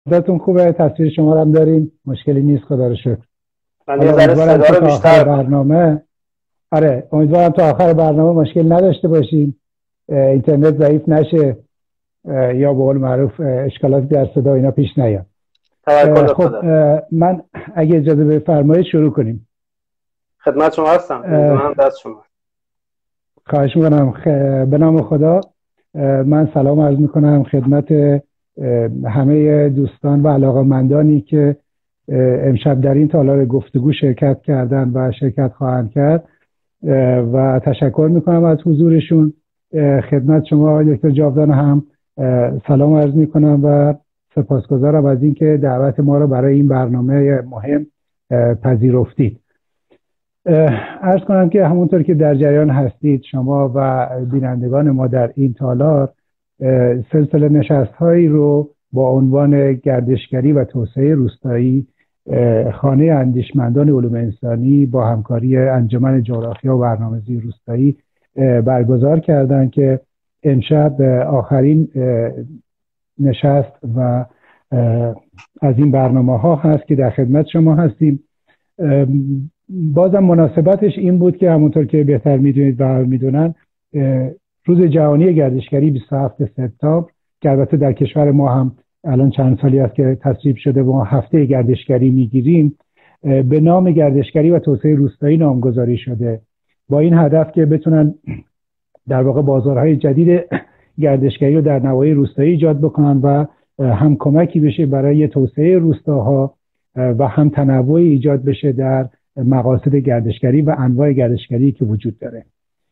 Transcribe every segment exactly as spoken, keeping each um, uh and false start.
صداتون خوبه؟ تصویر شما رو هم داریم، مشکلی نیست خدا رو شکر. من یه ذره صدا رو بیشتر برنامه آره امیدوارم تا آخر برنامه مشکل نداشته باشیم، اینترنت ضعیف نشه یا به قول معروف اشکالاتی در صدا اینا پیش نیاد. خب من اگه اجازه بفرمایید شروع کنیم. خدمت شما هستم. من دست شما. خواهش میکنم. خ... به نام خدا من سلام عرض میکنم خدمت همه دوستان و علاقه‌مندانی که امشب در این تالار گفتگو شرکت کردن و شرکت خواهند کرد و تشکر میکنم از حضورشون. خدمت شما آقای دکتر جاودان هم سلام عرض میکنم و سپاسگزارم از اینکه دعوت ما رو برای این برنامه مهم پذیرفتید. عرض کنم که همونطور که در جریان هستید شما و بینندگان ما در این تالار سلسله نشست هایی رو با عنوان گردشگری و توسعه روستایی خانه اندیشمندان علوم انسانی با همکاری انجمن جغرافیا و برنامه‌ریزی روستایی برگزار کردن که امشب آخرین نشست و از این برنامه ها هست که در خدمت شما هستیم. بازم مناسبتش این بود که همونطور که بهتر میدونید و میدونن روز جهانی گردشگری بیست و هفتم سپتامبر که البته در کشور ما هم الان چند سالی است که تصویب شده و ما هفته گردشگری میگیریم، به نام گردشگری و توسعه روستایی نامگذاری شده با این هدف که بتونن در واقع بازارهای جدید گردشگری رو در نواحی روستایی ایجاد بکنن و هم کمکی بشه برای توسعه روستاها و هم تنوع ایجاد بشه در مقاصد گردشگری و انواع گردشگری که وجود داره.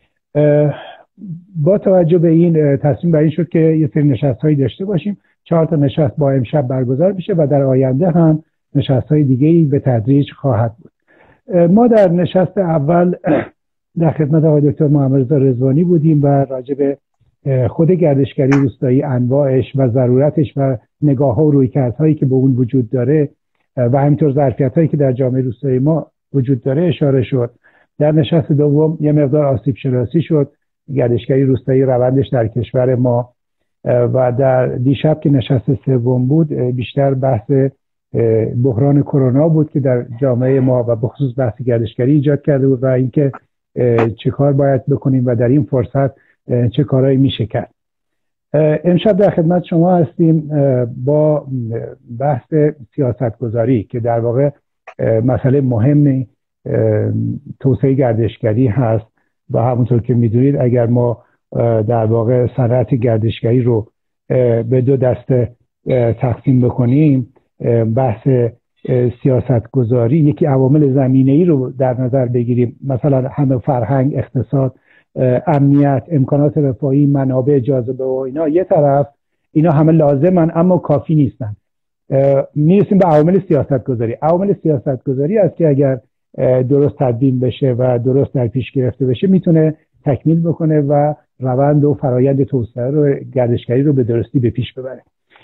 با توجه به این تصمیم بر این شد که یه سری نشست‌هایی داشته باشیم. چهار تا نشست با امشب برگزار بشه و در آینده هم نشست‌های دیگه‌ای به تدریج خواهد بود. ما در نشست اول در خدمت آقای دکتر محمد رضوانی بودیم و راجع به خود گردشگری روستایی، انواعش و ضرورتش و نگاه‌ها و رویکردهایی که به اون وجود داره و همینطور ظرفیت‌هایی که در جامعه روستایی ما وجود داره اشاره شد. در نشست دوم یه مقدار آسیب شناسی شد، گردشگری روستایی روندش در کشور ما، و در دیشب که نشست سوم بود بیشتر بحث بحران کرونا بود که در جامعه ما و بخصوص بحث گردشگری ایجاد کرده بود و اینکه چه کار باید بکنیم و در این فرصت چه کارهایی میشه کرد. امشب در خدمت شما هستیم با بحث سیاستگذاری که در واقع مسئله مهم توسعه گردشگری هست و همونطور که میدونید اگر ما در واقع صنعت گردشگری رو به دو دسته تقسیم بکنیم، بحث سیاستگذاری یکی عوامل زمینه‌ای رو در نظر بگیریم، مثلا همه فرهنگ، اقتصاد، امنیت، امکانات رفاهی، منابع جاذبه و اینا یه طرف، اینا همه لازمن اما کافی نیستن. میرسیم به عوامل سیاستگذاری. عوامل سیاستگذاری است که اگر درست تدوین بشه و درست در پیش گرفته بشه میتونه تکمیل بکنه و روند و فرایند توسعه رو گردشگری رو به درستی به پیش ببره.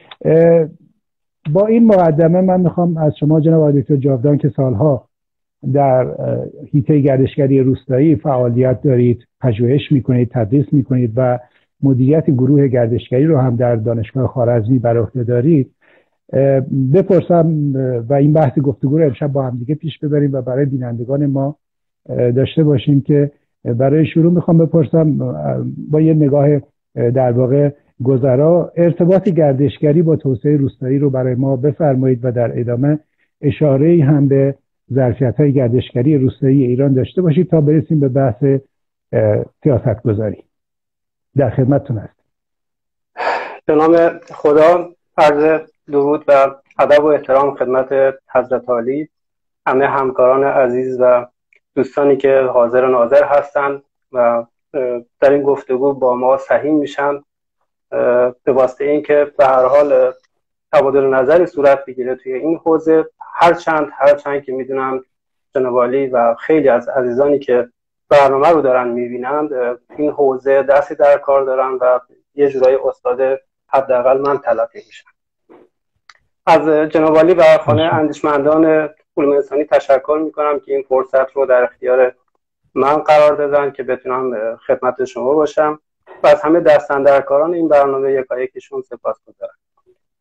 با این مقدمه من میخوام از شما جناب آقای دکتر جاودان که سالها در حیطه گردشگری روستایی فعالیت دارید، پژوهش میکنید، تدریس میکنید و مدیریت گروه گردشگری رو هم در دانشگاه خوارزمی بر عهده دارید بپرسم و این بحث گفتگو رو امشب با هم دیگه پیش ببریم و برای بینندگان ما داشته باشیم که برای شروع میخوام بپرسم با یه نگاه در واقع گذرا ارتباط گردشگری با توسعه روستایی رو برای ما بفرمایید و در ادامه اشاره‌ای هم به ظرفیت‌های گردشگری روستایی ایران داشته باشید تا برسیم به بحث سیاستگذاری. در خدمتتون هستم. به نام خدا، عرض درود و ادب و احترام خدمت حضرت عالی، همه همکاران عزیز و دوستانی که حاضر و ناظر هستند و در این گفتگو با ما سهیم میشن به واسطه اینکه به هر حال تبادل نظری صورت بگیره توی این حوزه. هرچند هرچند که میدونم جناب عالی و خیلی از عزیزانی که برنامه رو دارن میبینند این حوزه دستی در کار دارن و یه جورای استاد حداقل من تلقی میشن. از جناب عالی و خانه اندیشمندان علوم انسانی تشکر میکنم که این فرصت رو در اختیار من قرار دادن که بتونم خدمت شما باشم و از همه دستاندرکاران این برنامه یکایکشون سپاسگزارم.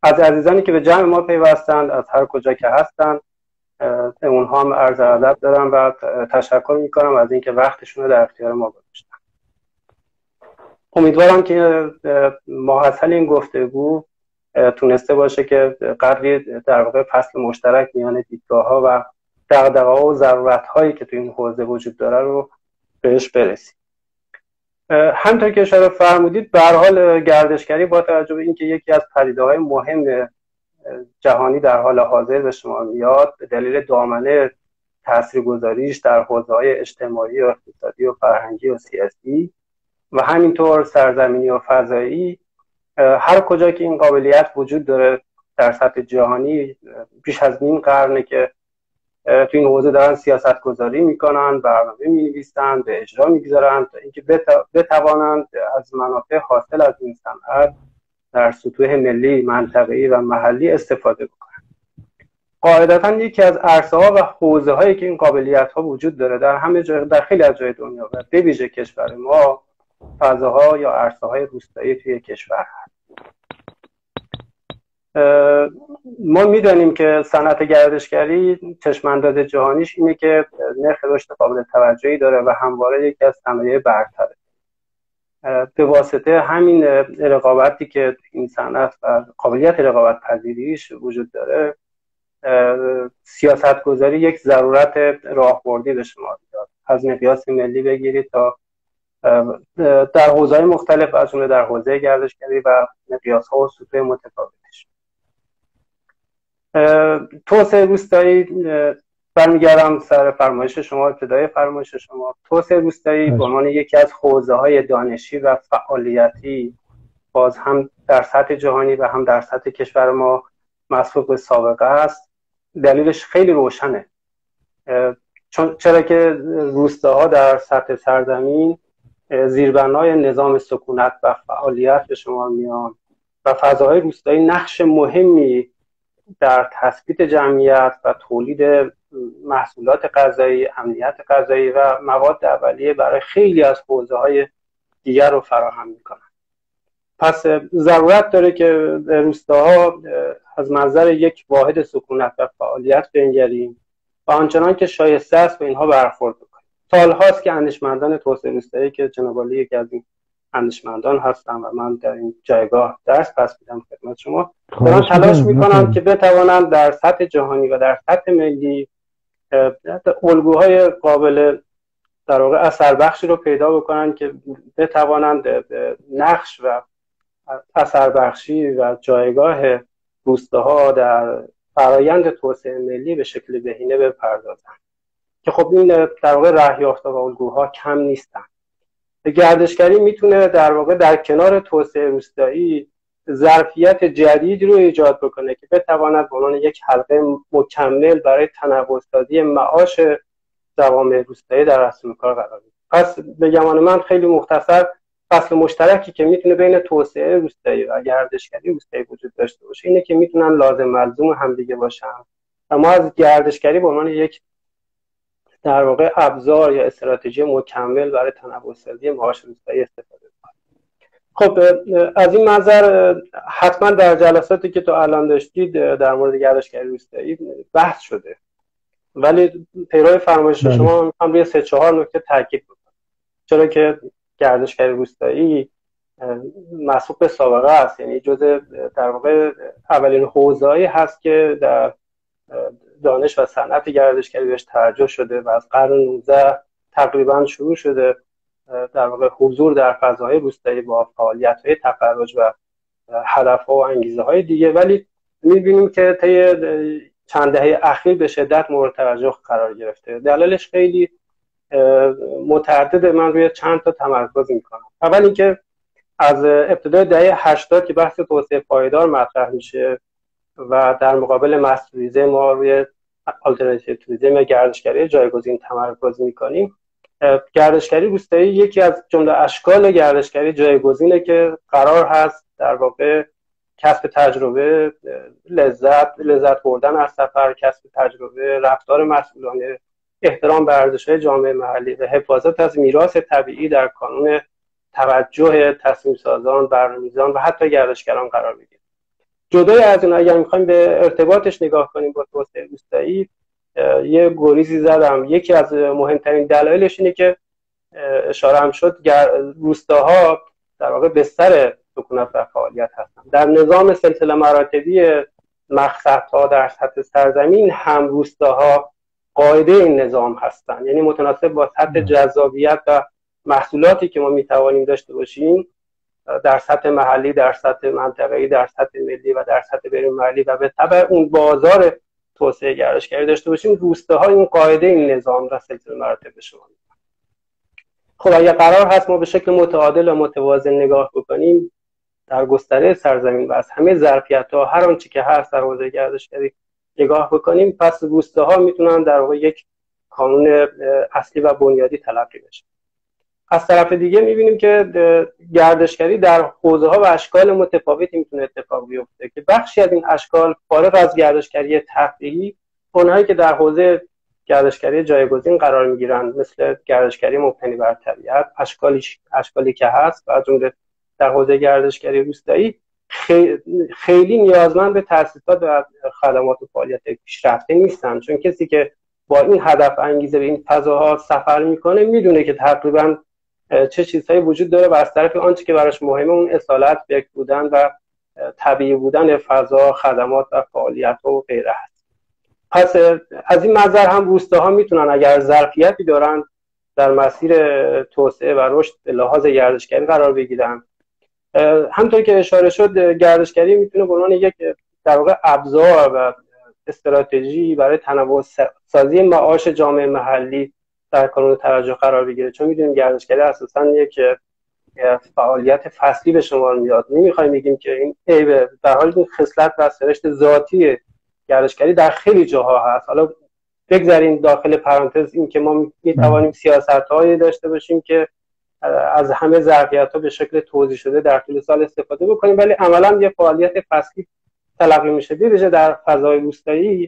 از عزیزانی که به جمع ما پیوستند از هر کجا که هستند، اونها هم عرض ادب دارم و تشکر میکنم از اینکه وقتشون رو در اختیار ما گذاشتن. امیدوارم که ماحصل این گفتگو تونسته باشه که قدری در واقع فصل مشترک میان دیدگاه‌ها و دغدغه‌ها و ضرورت‌هایی که تو این حوزه وجود داره رو بهش برسیم. همونطور که اشاره فرمودید، به هر حال گردشگری با توجه به اینکه یکی از پدیده‌های مهم جهانی در حال حاضر به شما میاد، به دلیل دامنه تاثیرگذاریش در حوزه‌های اجتماعی و اقتصادی و فرهنگی و سیاسی و همینطور سرزمینی و فضایی، هر کجا که این قابلیت وجود داره در سطح جهانی، بیش از نیم قرنه که تو این حوزه دارن سیاست گذاری میکنن، برنامه مینویسن، به اجرا میگذارن تا اینکه بتوانند از منافع حاصل از این صنعت در سطوح ملی، منطقه‌ای و محلی استفاده بکنن. قاعدتاً یکی از عرصه‌ها و حوزه‌هایی که این قابلیت‌ها وجود داره در همه جای، در خیلی از جای دنیا و به ویژه کشور ما، فضاها یا عرصه‌های روستایی توی کشور هست. ما میدانیم که صنعت گردشگری چشمانداز جهانیش اینه که نرخ رشد قابل توجهی داره و همواره یکی از صنایع برتره. به واسطه همین رقابتی که این صنعت و قابلیت رقابت پذیریش وجود داره، سیاست گذاری یک ضرورت راهبردی به شما میاد. از مقیاس ملی بگیرید تا در حوزه‌های مختلف، از جمله در حوزه گردشگری و مقیاس‌ها و سطوح متفاوتش. توسعه روستایی، برمیگردم سر فرمایش شما، ابتدای فرمایش شما. توسعه روستایی به عنوان یکی از حوزه‌های دانشی و فعالیتی باز هم در سطح جهانی و هم در سطح کشور ما مسبوق به سابقه است. دلیلش خیلی روشنه، چون چرا که روستاها در سطح سرزمین زیربنای نظام سکونت و فعالیت به شما میان و فضاهای روستایی نقش مهمی در تثبیت جمعیت و تولید محصولات غذایی، امنیت غذایی و مواد اولیه برای خیلی از حوزه‌های دیگر رو فراهم میکنن. پس ضرورت داره که روستاها از منظر یک واحد سکونت و فعالیت بنگریم و آنچنان که شایسته است به اینها برخورد بکنیم. سال‌هاست که اندیشمندان توسعه روستایی که جناب عالی یکی از این اندیشمندان هستم و من در این جایگاه درس پس میدم خدمت شما، دارن تلاش میکنن که بتوانند در سطح جهانی و در سطح ملی الگوهای قابل در واقع اثر بخشی رو پیدا بکنن که بتوانند نقش و اثر بخشی و جایگاه روستاها در فرایند توسعه ملی به شکل بهینه بپردازن، که خب این در واقع راه یافته و الگوها کم نیستن. گردشگری میتونه در واقع در کنار توسعه روستایی ظرفیت جدید رو ایجاد بکنه که بتواند به عنوان یک حلقه مکمل برای تنوع‌سازی معاش جوامع روستایی در رأس کار قرار بگیره. پس به گمان من خیلی مختصر، فصل مشترکی که میتونه بین توسعه روستایی و گردشگری روستایی وجود داشته باشه اینه که میتونن لازم ملزوم همدیگه باشن و ما از گردشگری به عنوان یک در واقع ابزار یا استراتژی مکمل برای تنوع‌سازی معاش روستایی استفاده کنیم. خب از این منظر حتما در جلساتی که تو الان داشتید در مورد گردشگری روستایی بحث شده، ولی پیرو فرمایش شما میخوام روی سه چهار نکته تاکید بکنم. چرا که گردشگری روستایی مسبوق به سابقه است، یعنی جزء در واقع اولین حوزه‌ای هست که در دانش و صنعت گردشگری بهش توجه شده و از قرن نوزده تقریبا شروع شده در واقع حضور در فضاهای روستایی با فعالیت‌های تفرج و هدف‌ها و انگیزه‌های دیگه، ولی می‌بینیم که طی چند دهه اخیر به شدت مورد توجه قرار گرفته. دلایلش خیلی متعدد، من روی چند تا تمرکز می‌کنم. اول اینکه از ابتدای دهه هشتاد که بحث توسعه پایدار مطرح میشه و در مقابل ماستریزم ما روی آلترناتیو توریسم یا گردشگری جایگزین تمرکز میکنیم، گردشگری روستایی یکی از جمله اشکال گردشگری جایگزینه که قرار هست در واقع کسب تجربه، لذت لذت بردن از سفر، کسب تجربه، رفتار مسئولانه، احترام به ارزش‌های جامعه محلی و حفاظت از میراث طبیعی در کانون توجه تصمیم سازان، برنامه‌ریزان و حتی گردشگران قرار بگیره. جدای از اون اگر میخوایم به ارتباطش نگاه کنیم با توسعه روستایی، یه گریزی زدم. یکی از مهمترین دلایلش اینه که اشاره هم شد، روستاها در واقع بستر سکونت و فعالیت هستن. در نظام سلسله مراتبی مقصدها در سطح سرزمین هم روستاها قاعده این نظام هستن، یعنی متناسب با سطح جذابیت و محصولاتی که ما میتوانیم داشته باشیم در سطح محلی، در سطح منطقه‌ای، در سطح ملی و در سطح بین‌المللی و به تبع اون بازار توسعه گردشگری داشته باشیم، روستاها این قاعده این نظام و سلسله مراتب شما. خب اگر قرار هست ما به شکل متعادل و متوازن نگاه بکنیم در گستره سرزمین و از همه ظرفیت‌ها هر آنچه که هست در حوزه گردشگری نگاه بکنیم، پس روستاها میتونن در واقع یک کانون اصلی و بنیادی تلقی بشه. از طرف دیگه میبینیم که گردشگری در حوزه‌ها و اشکال متفاوتی میتونه اتفاق بیفته که بخشی از این اشکال فارغ از گردشگری تفریحی، اونهایی که در حوزه گردشگری جایگزین قرار میگیرن مثل گردشگری مبتنی بر طبیعت، اشکالی اشکالی که هست و از جمله در حوزه گردشگری روستایی خیلی نیازمند به تأسیسات و خدمات و فعالیت پیشرفته نیستن، چون کسی که با این هدف انگیزه به این فضاها سفر میکنه میدونه که تقریبا چه چیزهایی وجود داره و از طرف آنچه که براش مهمه اون اصالت، بکر بودن و طبیعی بودن فضا، خدمات و فعالیت و غیره هست. پس از این منظر هم روستاها میتونن اگر ظرفیتی دارن در مسیر توسعه و رشد به لحاظ گردشگری قرار بگیرن. همونطور که اشاره شد، گردشگری میتونه به عنوان یک در واقع ابزار و استراتژی برای تنوع سازی معاش جامعه محلی در کانون توجه قرار بگیره، چون میدونیم گردشگری اساساً یک فعالیت فصلی به شمار میاد. نمیخوایم بگیم که این عیبه، در حالی که خصلت و سرشت ذاتی گردشگری در خیلی جاها هست. حالا بگذاریم داخل پرانتز این که ما میتوانیم سیاست‌هایی داشته باشیم که از همه ظرفیت‌ها به شکل توزیع شده در طول سال استفاده بکنیم، ولی عملاً یه فعالیت فصلی تلقی میشه ویژه در فضای روستایی.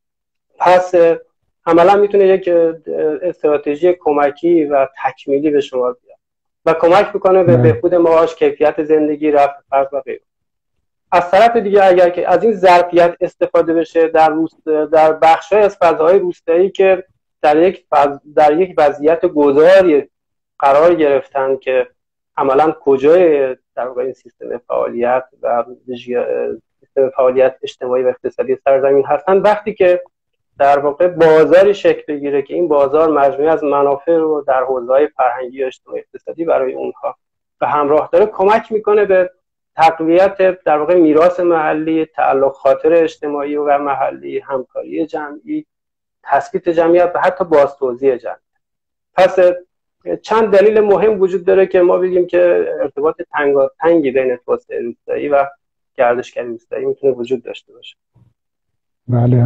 پس عملاً میتونه یک استراتژی کمکی و تکمیلی به شما بیاد و کمک بکنه به بهبود معاش، کیفیت زندگی، رفع فقر و غیره. از طرف دیگه اگر که از این ظرفیت استفاده بشه در روست در بخش‌های از فضاهای روستایی که در یک فض... در یک وضعیت گذاری قرار گرفتن که عملاً کجای در واقع این سیستم فعالیت و سیستم فعالیت اجتماعی و اقتصادی سرزمین هستن، وقتی که در واقع بازاری شکل بگیره که این بازار مجموعه از منافع رو در حوزه‌های فرهنگی و اجتماعی اقتصادی برای اونها به همراه داره، کمک میکنه به تقویت در واقع میراث محلی، تعلق خاطر اجتماعی و محلی، همکاری جمعی، تثبیت جمعیت و حتی بازتوزیع جمعیت. پس چند دلیل مهم وجود داره که ما بگیم که ارتباط تنگی بین توسعه روستایی و گردشگری روستایی میتونه وجود داشته باشه. بله.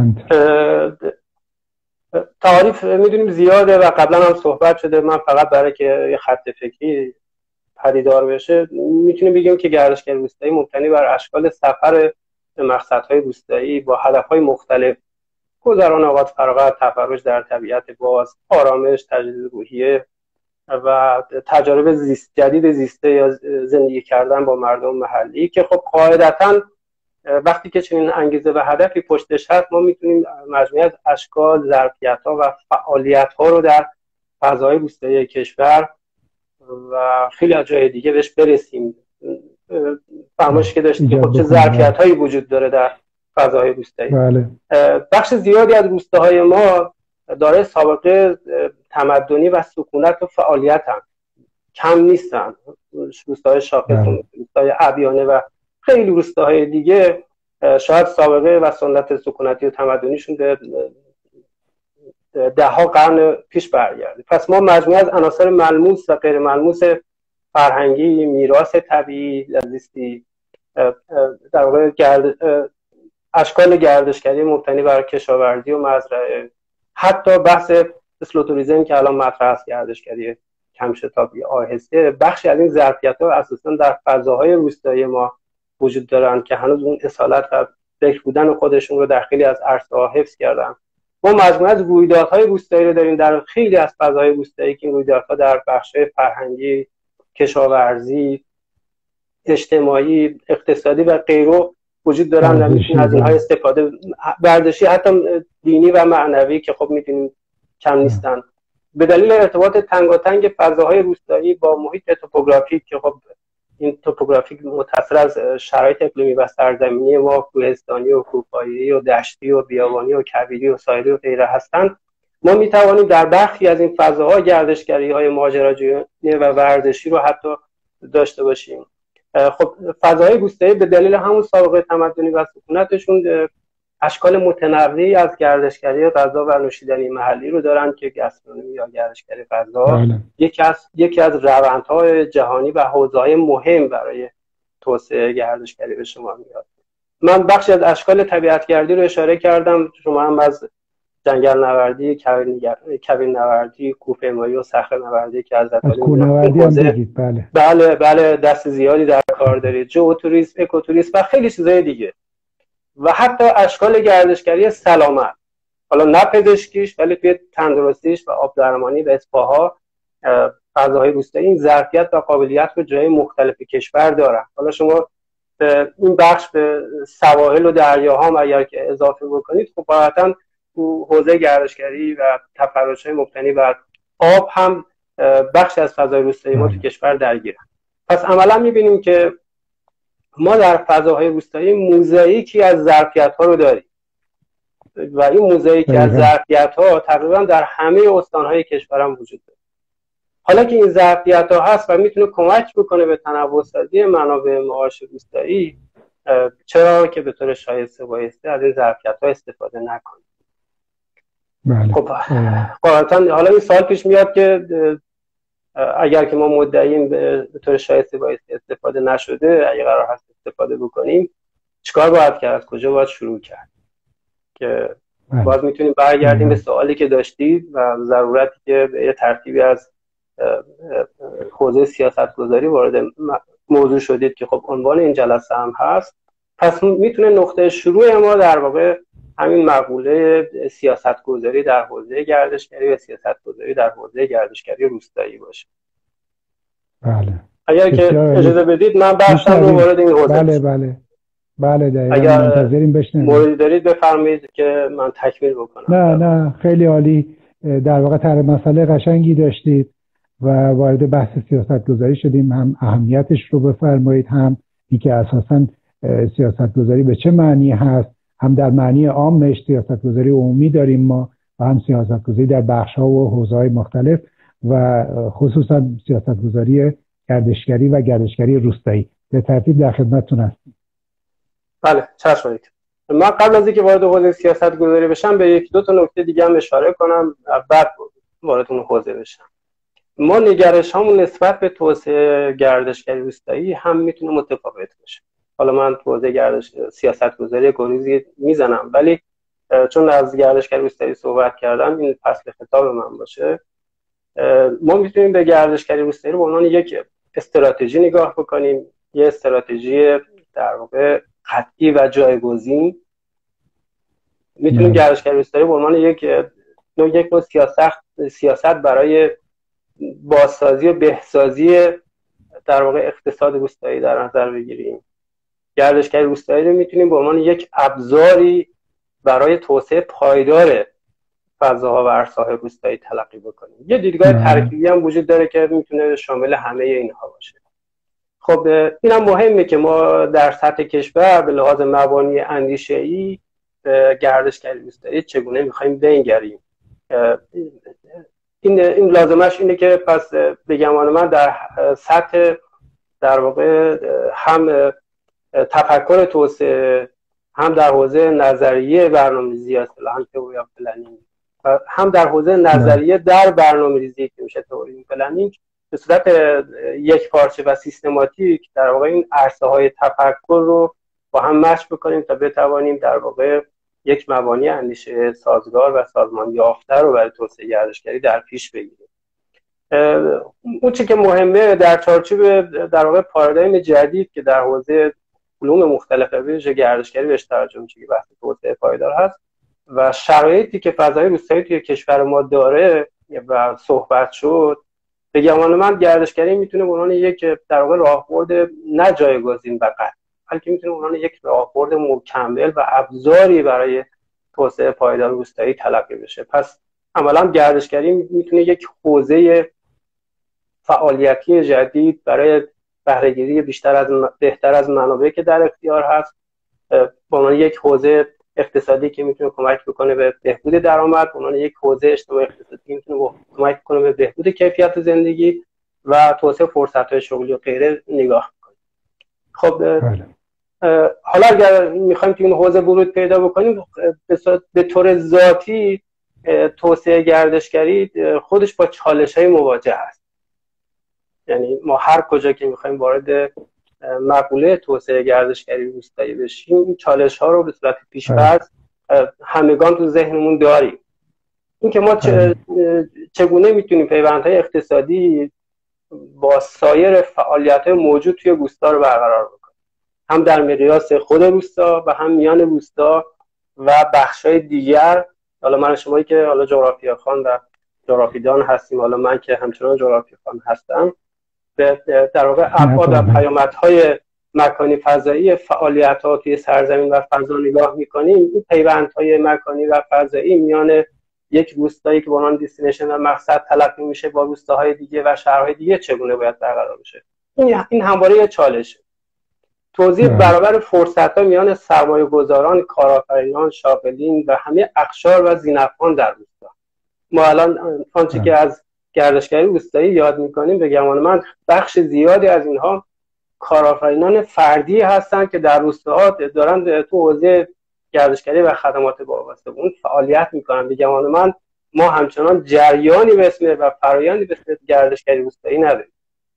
تعریف میدونیم زیاده و قبلا هم صحبت شده، من فقط برای که یه خط فکری پدیدار بشه میتونیم بگیم که گردشگری روستایی مبتنی بر اشکال سفر به مقصدهای روستایی با هدفهای مختلف: گذران اوقات فراغت، تفرج در طبیعت باز، آرامش، تجدید روحیه و تجارب زیست جدید زیسته یا زندگی کردن با مردم محلی، که خب قاعدتاً وقتی که چنین انگیزه و هدفی پشتش هست ما میتونیم مجموعه از اشکال، ظرفیت‌ها و فعالیت‌ها رو در فضای روستایی کشور و خیلی از جای دیگه بهش برسیم. فرمایشی که داشتیم خب چه ظرفیت‌هایی وجود داره در فضای روستایی. بله. بخش زیادی از روستاهای ما دارای سابقه تمدنی و سکونت و فعالیت هم کم نیستن. روستاهای شاخص، روستاهای ابیانه و خیلی روستاهای دیگه شاید سابقه و سنت سکونتی و تمدنیشون به ده ها قرن پیش برگرده. پس ما مجموعه از عناصر ملموس و غیر ملموس فرهنگی، میراث طبیعی، زیستی، در واقع گرد... اشکال گردشگری مبتنی بر کشاورزی و مزرعه، حتی بحث اسلوتوریزم که الان مطرح است، گردشگری کم شتابی آهسته، بخشی از این ظرفیت‌ها اساساً در فضاهای روستایی ما وجود دارن که هنوز اون اصالت و بکر بودن خودشون رو در خیلی از عرصه‌ها حفظ کردن. ما مجموعه از رویدادهای روستایی رو داریم در خیلی از فضاهای روستایی که این رویدادها در بخش‌های فرهنگی، کشاورزی، اجتماعی، اقتصادی و غیره وجود دارن و میتونن از اینها استفاده، ورزشی حتی دینی و معنوی که خب میتونیم کم نیستن، به دلیل ارتباط تنگاتنگ فضاهای روستایی با محیط توپوگرافیک که خب این توپوگرافیک متصل از شرایط اقلیمی و سرزمینی ما، کوهستانی و کوهپایه‌ای و دشتی و بیابانی و کویری و ساحلی و غیره هستند، ما میتوانیم در برخی از این فضاها گردشگری‌های ماجراجویانه و ورزشی رو حتی داشته باشیم. خب فضاهای روستایی به دلیل همون سابقه تمدنی و سکونتشون اشکال متنوعی از گردشگری غذا و نوشیدنی محلی رو دارن که گاسترونومی یا گردشگری غذا یکی از یکی از روندهای جهانی و حوزه‌های مهم برای توسعه گردشگری به شما میاد. من بخشی از اشکال طبیعتگردی رو اشاره کردم، شما هم از جنگل نوردی، کویر نوردی، کوهپیمایی و صخره نوردی که از کوهنوردی هم بگید. بله بله بله دست زیادی در کار دارید، ژئوتوریسم، اکوتوریسم و خیلی چیزای دیگه، و حتی اشکال گردشگری سلامت، حالا نه پزشکیش ولی توی تندرستیش و آب درمانی و اسپاها فضاهای روستایی این ظرفیت و قابلیت رو جای مختلف کشور دارن. حالا شما این بخش به سواحل و دریاها هم اگر که اضافه بکنید خب واقعا تو حوزه گردشگری و تفرج‌های مبتنی بر آب هم بخش از فضای روستایی ما تو کشور درگیرن. پس عملا می‌بینیم که ما در فضاهای روستایی موزاییکی از ظرفیت‌ها رو داریم و این موزاییکی از ظرفیت‌ها تقریبا در همه استان‌های کشور هم وجود داره. حالا که این ظرفیت‌ها هست و میتونه کمک بکنه به تنوع‌سازی منابع معاش روستایی، چرا که به طور شایسته بایسته از این ظرفیت‌ها استفاده نکنیم؟ بله. خب قاعدتاً حالا این سوال پیش میاد که اگر که ما مدعیم به طور شایسته بایسته استفاده نشده، اگر قرار هست استفاده بکنیم چیکار باید کرد؟ از کجا باید شروع کرد؟ که باز میتونیم برگردیم به سوالی که داشتید و ضرورتی که به یه ترتیبی از حوزه سیاستگذاری وارد موضوع شدید که خب عنوان این جلسه هم هست. پس میتونه نقطه شروع ما در واقع همین مقوله سیاستگذاری در حوزه گردشگری و سیاستگذاری در حوزه گردشگری روستایی باشه. بله. اگر که اجازه بدید من بحثم رو وارد این حوزه بله بله بله دقیقاً اگر منتظریم بشنویم. موردی دارید بفرمایید که من تکمیل بکنم. نه نه خیلی عالی، در واقع طرح مسئله قشنگی داشتید و وارد بحث سیاستگذاری شدیم. هم اهمیتش رو بفرمایید، هم اینکه اساساً سیاستگذاری به چه معنی هست، هم در معنی عامش سیاستگذاری عمومی داریم ما و هم سیاستگذاری در بخش‌ها و حوزه‌های مختلف و خصوصا سیاستگذاری گردشگری و گردشگری روستایی. به ترتیب در خدمتتون هستیم. بله چشم. من قبل از اینکه وارد حوزه سیاستگذاری بشم به یک دو تا نکته دیگه هم اشاره کنم بعد وارد اون حوزه بشم. ما نگرش‌هامون نسبت به توسعه گردشگری روستایی هم میتونه متفاوت باشه. حالا من تو حوزه گردش سیاستگذاری گریزی میزنم، ولی چون از گردشگری روستایی صحبت کردم این فصل خطاب من باشه، ما میتونیم به گردشگری روستایی رو به عنوان یک استراتژی نگاه بکنیم، یه استراتژی در واقع قطعی و جایگزین. میتونیم گردشگری روستایی به عنوان یک نوع یک نوع سیاست سیاست برای بازسازی و بهسازی در واقع اقتصاد روستایی در نظر بگیریم. گردشگری روستایی رو میتونیم به عنوان یک ابزاری برای توسعه پایدار فضاها و عرصه‌های روستایی تلقی بکنیم. یه دیدگاه ترکیبی هم وجود داره که میتونه شامل همه اینها باشه. خب اینم مهمه که ما در سطح کشور به لحاظ مبانی اندیشه‌ای گردشگری روستایی چگونه می‌خوایم بنگریم. این این لازمش اینه که پس به گمان من در سطح در واقع هم تفکر توسعه، هم در حوزه نظریه برنامه‌ریزی اصطلاحاً تئوری پلنینگ، هم در حوزه نظریه در برنامه‌ریزی که میشه تئوری پلنینگ، به صورت یک پارچه و سیستماتیک در واقع این عرصه‌های تفکر رو با هم مچ بکنیم تا بتوانیم در واقع یک مبانی اندیشه سازگار و سازمان یافته رو برای توسعه گردشگری در پیش بگیریم. اون چیزی که مهمه در چارچوب در واقع پارادایم جدید که در حوزه علوم مختلف ویژه گردشگری بهش توجه میشه که بحث توسعه پایدار هست و شرایطی که فضای روستایی توی کشور ما داره و صحبت شد، به گمان من گردشگری میتونه به عنوان یک در واقع راهبرد نه جایگزین و قطعی، بلکه میتونه عنوان یک راهبرد مکمل و ابزاری برای توسعه پایدار روستایی تلقی بشه. پس عملا گردشگری میتونه یک حوزه فعالیتی جدید برای بهره‌گیری بیشتر از بهتر از منابعی که در اختیار هست، به عنوان یک حوزه اقتصادی که میتونه کمک بکنه به بهبود درآمد، به عنوان یک حوزه اجتماعی اقتصادی که میتونه کمک کنه به بهبود کیفیت زندگی و توسعه فرصت‌های شغلی و غیره نگاه کنیم. خب حالا اگر میخوایم تو این حوزه ورود پیدا بکنیم، به طور ذاتی توسعه گردشگری خودش با چالش‌های مواجه است. یعنی ما هر کجا که میخوایم وارد مقوله توسعه گردشگری روستایی بشیم، این چالش ها رو به صورت پیش‌فرض همگان تو ذهنمون داریم. اینکه ما چگونه میتونیم پیوندهای اقتصادی با سایر فعالیت‌های موجود توی روستا رو برقرار بکنیم، هم در مقیاس خود روستا و هم میان روستا و بخش‌های دیگر. حالا من شمایی که حالا جغرافیاخوان و جغرافیدان هستیم، حالا من که همچنان جغرافیاخوان هستم، به در واقع ابعاد و پیامدهای مکانی فضایی فعالیت‌ها توی سرزمین و فضا نگاه می‌کنیم. این پیوندهای مکانی و فضایی میان یک روستایی که به عنوان دستینیشن و مقصد تلقی میشه با روستاهای دیگه و شهرهای دیگه چگونه باید برقرار بشه. این این همواره یه چالشه. توزیع برابر فرصت‌ها میان سرمایه‌گذاران، کارآفرینان، شاغلین و همه اقشار و ذی‌نفعان در روستا. ما الان آنچه که از گردشگری روستایی یاد میکنیم، به گمان من بخش زیادی از اینها کارآفرینان فردی هستن که در روستاها دارن تو حوزه گردشگری و خدمات وابسته به اون فعالیت میکنن. به گمان من ما همچنان جریانی به اسم و فرآیندی به اسم گردشگری روستایی نداریم،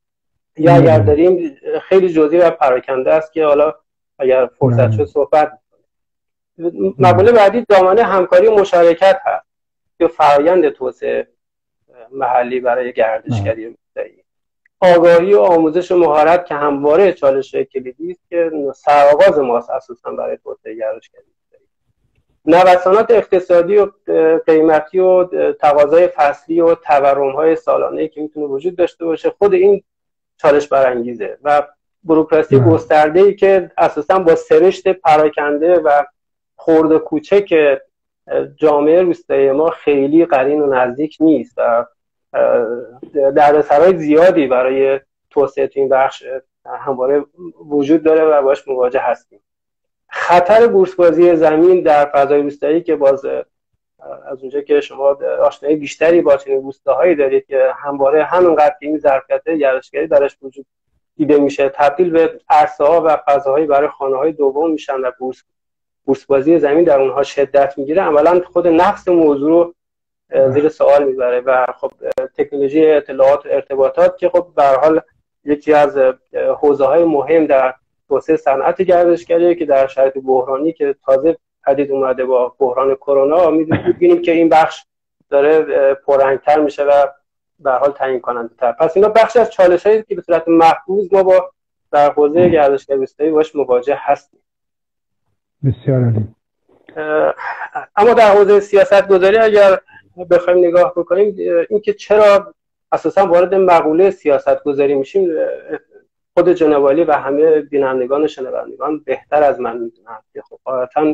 یا اگر داریم خیلی جزئی و پراکنده است که حالا اگر فرصت شد صحبت میکنیم. مقوله بعدی دامنه همکاری و مشارکت هست که فرآیند توسعه محلی برای گردشگری روستایی. آگاهی و آموزش و مهارت که همواره چالش کلیدی است که سرآغاز ماست اساسا برای توسعه گردشگری روستایی. نوسانات اقتصادی و قیمتی و تقاضای فصلی و تورم‌های سالانه‌ای که میتونه وجود داشته باشه، خود این چالش برانگیزه و بوروکراسی گسترده‌ای که اساسا با سرشت پراکنده و خرد و کوچک جامعه روستایی ما خیلی قرین و نزدیک نیست و دردسرای زیادی برای توسعه این بخش همواره وجود داره و باش مواجه هستیم. خطر بورس‌بازی زمین در فضای روستایی که باز از اونجا که شما آشنایی بیشتری با چنین روستاهایی دارید که همواره همونقدر که این ظرفیت گردشگری درش وجود دیده میشه، تبدیل به عرصه‌ها و فضاهایی برای خانه‌های دوم میشن و بورس بورس‌بازی زمین در اونها شدت میگیره، عملاً خود نفس موضوع رو زیر سوال میبره. و خب تکنولوژی اطلاعات و ارتباطات که خب به هر حال یکی از حوزه‌های مهم در توسعه صنعت گردشگری که در شرایط بحرانی که تازه پدید اومده با بحران کرونا می‌بینیم که این بخش داره پررنگ‌تر میشه و به هر حال تعیین کننده‌تر. پس اینا بخش از چالش‌هایی که به صورت محفوظ ما با در حوزه گردشگری روستایی باش مواجه هستیم. بسیار عالی. اما در حوزه سیاست گذاری اگر بخوایم نگاه بکنیم، اینکه چرا اساسا وارد مقوله سیاست گذاری میشیم، خود جناب عالی و همه بینندگان و شنوندگان بهتر از من میدونن که خب واقعا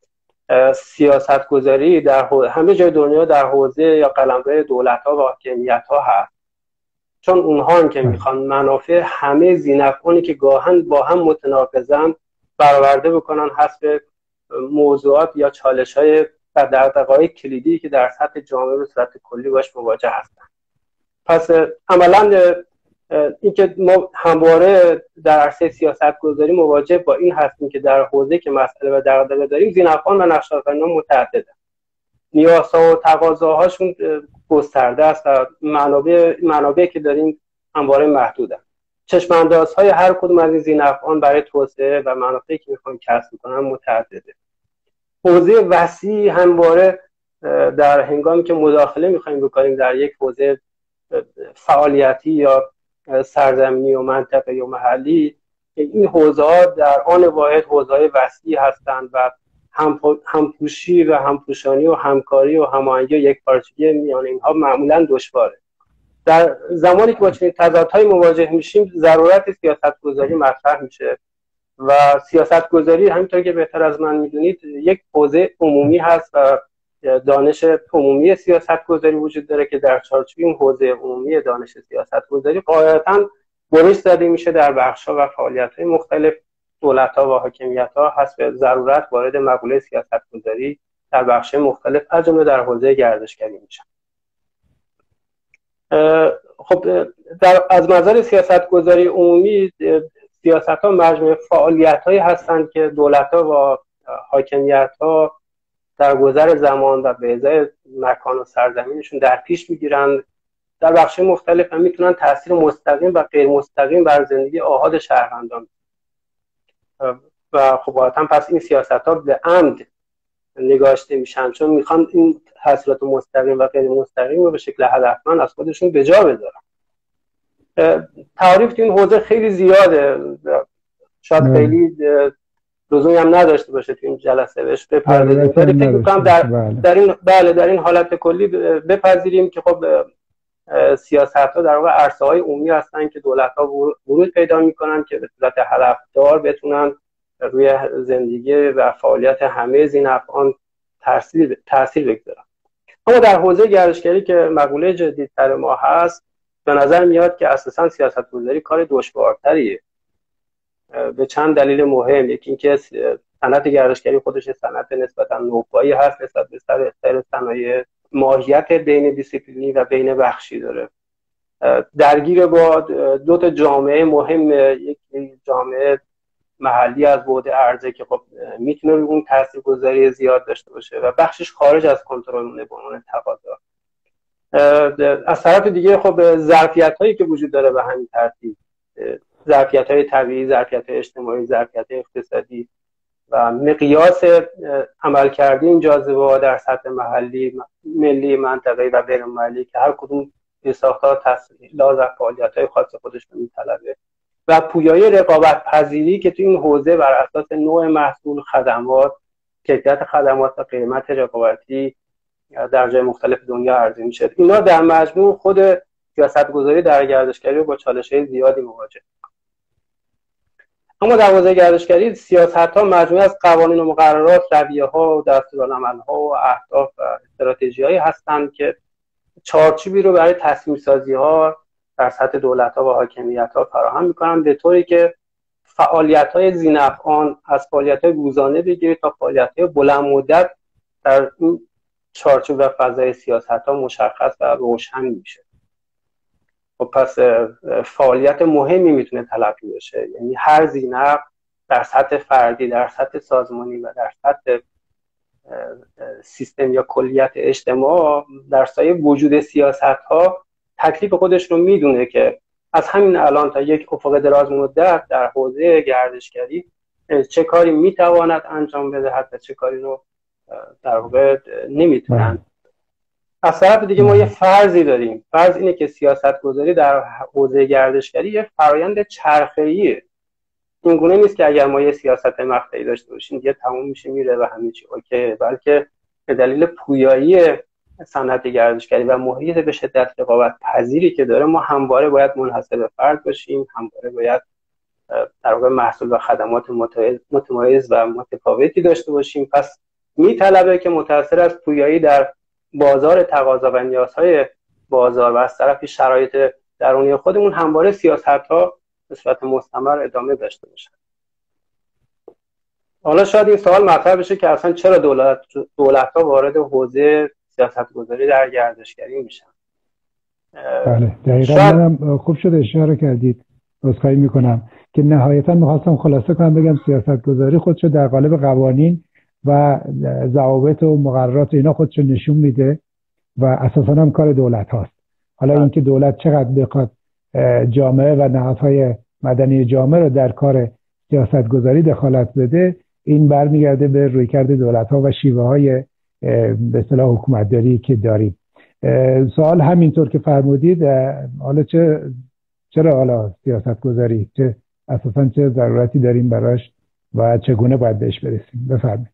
سیاست گذاری در همه جای دنیا در حوزه یا قلمرو دولت‌ها و حاکمیت‌ها هست، چون اونها هم که میخوان منافع همه ذی‌نفعانی که گاهن با هم متناقضن برآورده بکنن حسب موضوعات یا چالش‌های و دغدغه‌های کلیدی که در سطح جامعه و صورت کلی باش مواجه هستن. پس عملاً اینکه ما همواره در عرصه سیاست گذاری مواجه با این هستیم که در حوزه که مسئله و دغدغه داریم، ذی‌نفعان و نقش‌آفرینان متعددن، نیازها و تقاضاهاشون گسترده است و منابع منابعی که داریم همواره محدودن. چشم‌اندازهای هر کدوم از این ذی‌نفعان برای توسعه و منافعی که میخوان کسب کنن متعدده. حوزه وسیع همواره در هنگامی که مداخله میخوایم بکنیم در یک حوزه فعالیتی یا سرزمینی و منطقه یا محلی، این حوزه‌ها در آن واحد حوزه‌های وسیع هستند و همپوشی و همپوشانی و همکاری و هماهنگی و یکپارچگی میان اینها معمولاً دشواره. در زمانی که با چنین تضادهای مواجه میشیم، ضرورت سیاست‌گذاری مطرح میشه و سیاست گذاری همینطور که بهتر از من میدونید یک حوزه عمومی هست و دانش عمومی سیاست گذاری وجود داره که در چارچوب این حوزه عمومی دانش سیاست گذاری قاعدتاً برش زده میشه در بخش‌ها و فعالیت‌های مختلف دولت‌ها و حاکمیت‌ها حسب ضرورت وارد مقوله سیاست گذاری در بخش‌های مختلف از جمله در حوزه گردشگری میشن. خب در از نظر سیاست گذاری عمومی سیاست‌ها مجموعه فعالیت‌هایی هستند که دولت‌ها و حاکمیت‌ها در گذر زمان و به ازای مکان و سرزمینشون در پیش میگیرند. در بخش مختلف هم میتونن تاثیر مستقیم و غیر مستقیم بر زندگی آحاد شهروندان و خب واقعا پس این سیاست‌ها به عمد نگاشته میشن چون میخوان این تاثیرات مستقیم و غیر مستقیم رو به شکل هدفمند از خودشون به جا بذارن. تعریف این حوزه خیلی زیاده، شاید خیلی لزومی هم نداشته باشه تو این جلسه بهش بپردازیم، ولی فکر می‌کنم در در این بله در این حالت کلی بپذیریم که خب سیاست‌ها در واقع عرصه‌های عمومی هستن که دولت‌ها ورود پیدا می‌کنن که به صورت هدفدار بتونن روی زندگی و فعالیت همه ذی‌نفعان تاثیر تاثیر بگذارن. اما در حوزه گردشگری که مقوله جدیدتر ما هست، به نظر میاد که اساساً سیاست‌گذاری کار دشوارتریه به چند دلیل مهم. یکی اینکه صنعت گردشگری خودش صنعت نسبتاً نوپایی هست نسبت به سایر صنایع، ماهیت بین دیسیپلینی و بین بخشی داره، درگیر با دو تا جامعه مهم، یک جامعه محلی از بعد عرضه که خب میتونه اون تاثیرگذاری زیاد داشته باشه و بخشش خارج از کنترل اون به عنوان تقاضا. از طرف دیگه خب ظرفیت‌هایی که وجود داره به همین ترتیب، ظرفیت‌های طبیعی، ظرفیت‌های اجتماعی، ظرفیت‌های اقتصادی و مقیاس عملکردی این جاذبه‌ها در سطح محلی، ملی، منطقه‌ای و بین‌المللی که هر کدوم به ساختار تسهیلات و فعالیت‌های خاص خودش رو می‌طلبه و پویایی رقابت پذیری که تو این حوزه بر اساس نوع محصول، خدمات، کیفیت خدمات و قیمت رقابتی در جای مختلف دنیا عرضه میشه. اینا در مجموع خود سیاست‌گذاری در گردشگری رو با چالش‌های زیادی مواجه. اما در حوزه گردشگری سیاست‌ها مجموعه از قوانین و مقررات، رویه‌ها و دستورالعمل‌ها و اهداف و استراتژی‌هایی هستند که چارچوبی رو برای تصمیم‌سازی‌ها در سطح دولت‌ها و حاکمیت‌ها فراهم می‌کنن به طوری که فعالیت‌های ذی‌نفعان از فعالیت‌های روزانه بگیرید تا فعالیت‌های بلند مدت در این چارچوب و فضای سیاست‌ها مشخص و روشن میشه. خب پس فعالیت مهمی میتونه تلقی بشه، یعنی هر ذی‌نفع در سطح فردی، در سطح سازمانی و در سطح سیستم یا کلیت اجتماع در سایه وجود سیاست‌ها تکلیف خودش رو میدونه که از همین الان تا یک افق دراز مدت در حوزه گردشگری چه کاری میتواند انجام بده، حتی چه کاری رو در واقع نمیتونن. از طرف دیگه ما یه فرضی داریم، فرض اینه که سیاست گذاری در حوزه گردشگری یه فرایند چرخه‌ایه. این گونه نیست که اگر ما یه سیاست مقطعی داشته باشیم دیگه تموم میشه میره و همه چی اوکی، بلکه به دلیل پویایی صنعت گردشگری و محیط به شدت رقابت پذیری که داره ما همواره باید منحصر به فرد باشیم، همواره باید در واقع محصول و خدمات متمایز و متفاوتی داشته باشیم. پس میطلبه که متأثر از پویایی در بازار تقاضا و نیازهای بازار و از طرفی شرایط درونی خودمون همواره سیاست‌ها به صورت مستمر ادامه داشته باشن. حالا شاید این سوال مطرح بشه که اصلا چرا دولت دولت‌ها وارد حوزه سیاست‌گذاری در گردشگری میشن؟ بله دقیقاً شاید... منم خوب شد اشاره کردید. عذرخواهی میکنم که نهایتاً می‌خواستم خلاصه کنم بگم سیاست‌گذاری خودشو در قالب قوانین و ضوابط و مقررات اینا خودشو نشون میده و اساساً هم کار دولت هاست. حالا بله. اینکه دولت چقدر بخواد جامعه و نهادهای مدنی جامعه رو در کار سیاست‌گذاری دخالت بده، این برمیگرده به رویکرد دولت‌ها و شیوه‌های به اصطلاح حکومتداری که داریم. سوال همینطور که فرمودید، حالا چه چرا حالا سیاست‌گذاری، چه اساساً چه ضرورتی داریم براش و چگونه باید بهش برسیم؟ بفرمایید.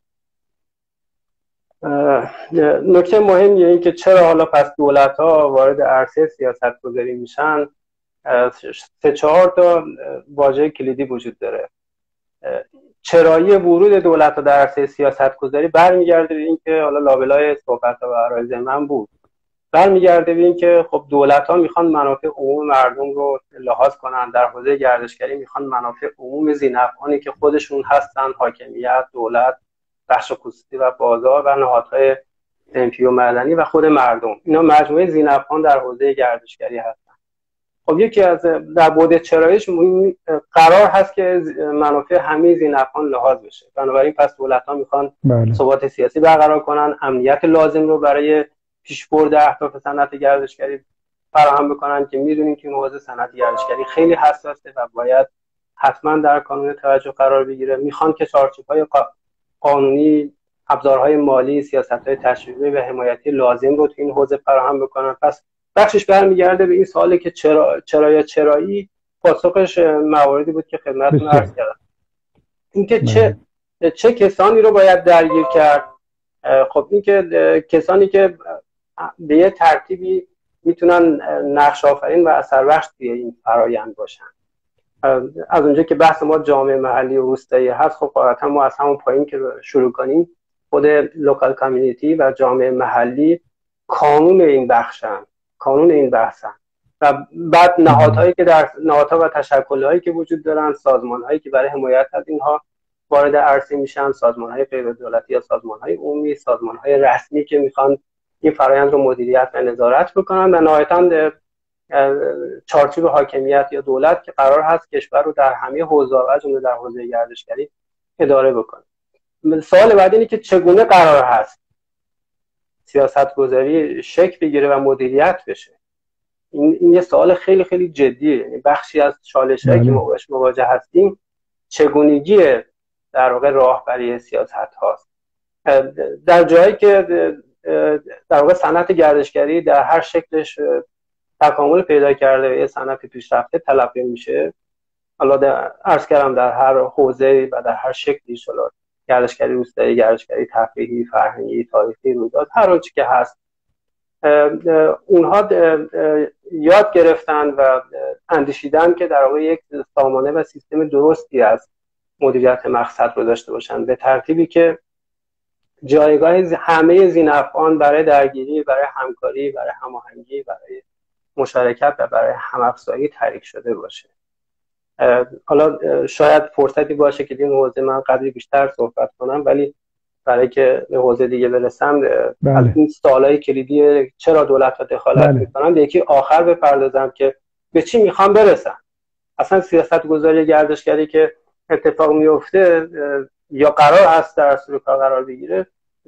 نکته مهمیه این که چرا حالا پس دولت‌ها وارد عرصه سیاست‌گذاری میشن. سه چهار تا واژه کلیدی وجود داره. چرایی ورود دولت در عرصه سیاست گذاری برمیگرده به این که حالا لابلای صحبت و عرایض من بود، برمیگرده به این که خب دولت ها میخوان منافع عموم مردم رو لحاظ کنن. در حوزه گردشگری میخوان منافع عموم ذی‌نفعانی که خودشون هستن، حاکمیت، دولت، بخش خصوصی و بازار و نهادهای صنفی و مدنی و خود مردم، اینا مجموعه ذی‌نفعان در حوزه گردشگری هستن. خب یکی از در بعد چرایش قرار هست که منافع همه ذی‌نفعان لحاظ بشه. بنابراین پس دولت ها میخوان بله. ثبات سیاسی برقرار کنن، امنیت لازم رو برای پیشبرد اهداف صنعت گردشگری فراهم بکنن که میدونیم که این حوزه صنعت گردشگری خیلی حساسه و باید حتما در قانون توجه قرار بگیره. میخوان که چارچوب‌های قانونی، ابزارهای مالی، سیاست‌های تشویقی و حمایتی لازم رو تو این حوزه فراهم بکنن. پس بخشش برمیگرده به این سوالی که چرا چرا یا چرایی، پاسخش مواردی بود که خدمتتون عرض کردم. اینکه چه چه کسانی رو باید درگیر کرد. خب این که کسانی که به یه ترتیبی میتونن نقش آفرین و اثر بخش توی این فرایند باشن. از اونجا که بحث ما جامعه محلی و روستایی هست، خب قاعدتا ما از همون پایین که شروع کنیم، خود لوکال کامیونیتی و جامعه محلی کانون این بخشن، کانون این بحثن. و بعد نهادهایی که در نهادها و تشکل‌هایی که وجود دارن، سازمان‌هایی که برای حمایت از اینها وارد عرصه میشن، سازمان‌های غیر دولتی یا سازمان‌های عمومی، سازمان‌های رسمی که میخوان این فرآیند رو مدیریت و نظارت بکنن، و نهایتاً چارچوب حاکمیت یا دولت که قرار هست کشور رو در همه حوزه‌ها از جمله در حوزه گردشگری اداره بکنه. سوال بعد اینه که چگونه قرار هست سیاست گذاری شکل بگیره و مدیریت بشه. این این یه سوال خیلی خیلی جدیه. یعنی بخشی از چالش‌هایی که ما باهاش مواجه هستیم چگونگی در واقع راهبری سیاست هاست. در جایی که در واقع صنعت گردشگری در هر شکلش تکامل پیدا کرده و یه صنعت پیشرفته تلقی میشه، حالا عرض کردم در هر حوزه و در هر شکلی، حالا گردشگری روستایی، گردشگری تفریحی، فرهنگی، تاریخی، رویداد، هر آنچه که هست، اونها یاد گرفتن و اندیشیدن که در واقع یک سامانه و سیستم درستی از مدیریت مقصد رو داشته باشن، به ترتیبی که جایگاه همه ذی‌نفعان برای درگیری، برای همکاری، برای هماهنگی، برای مشارکت و برای هم‌افزایی تعریف شده باشه. حالا شاید فرصتی باشه که این حوزه من قدری بیشتر صحبت کنم، ولی برای که به حوزه دیگه برسم، بله. از این سوالای کلیدی چرا دولت‌ها دخالت بله. میکنن، به یکی آخر بپردازم که به چی میخوام برسن. اصلا سیاست گذاری گردشگری که اتفاق میفته یا قرار هست در اصل کار قرار بگیره،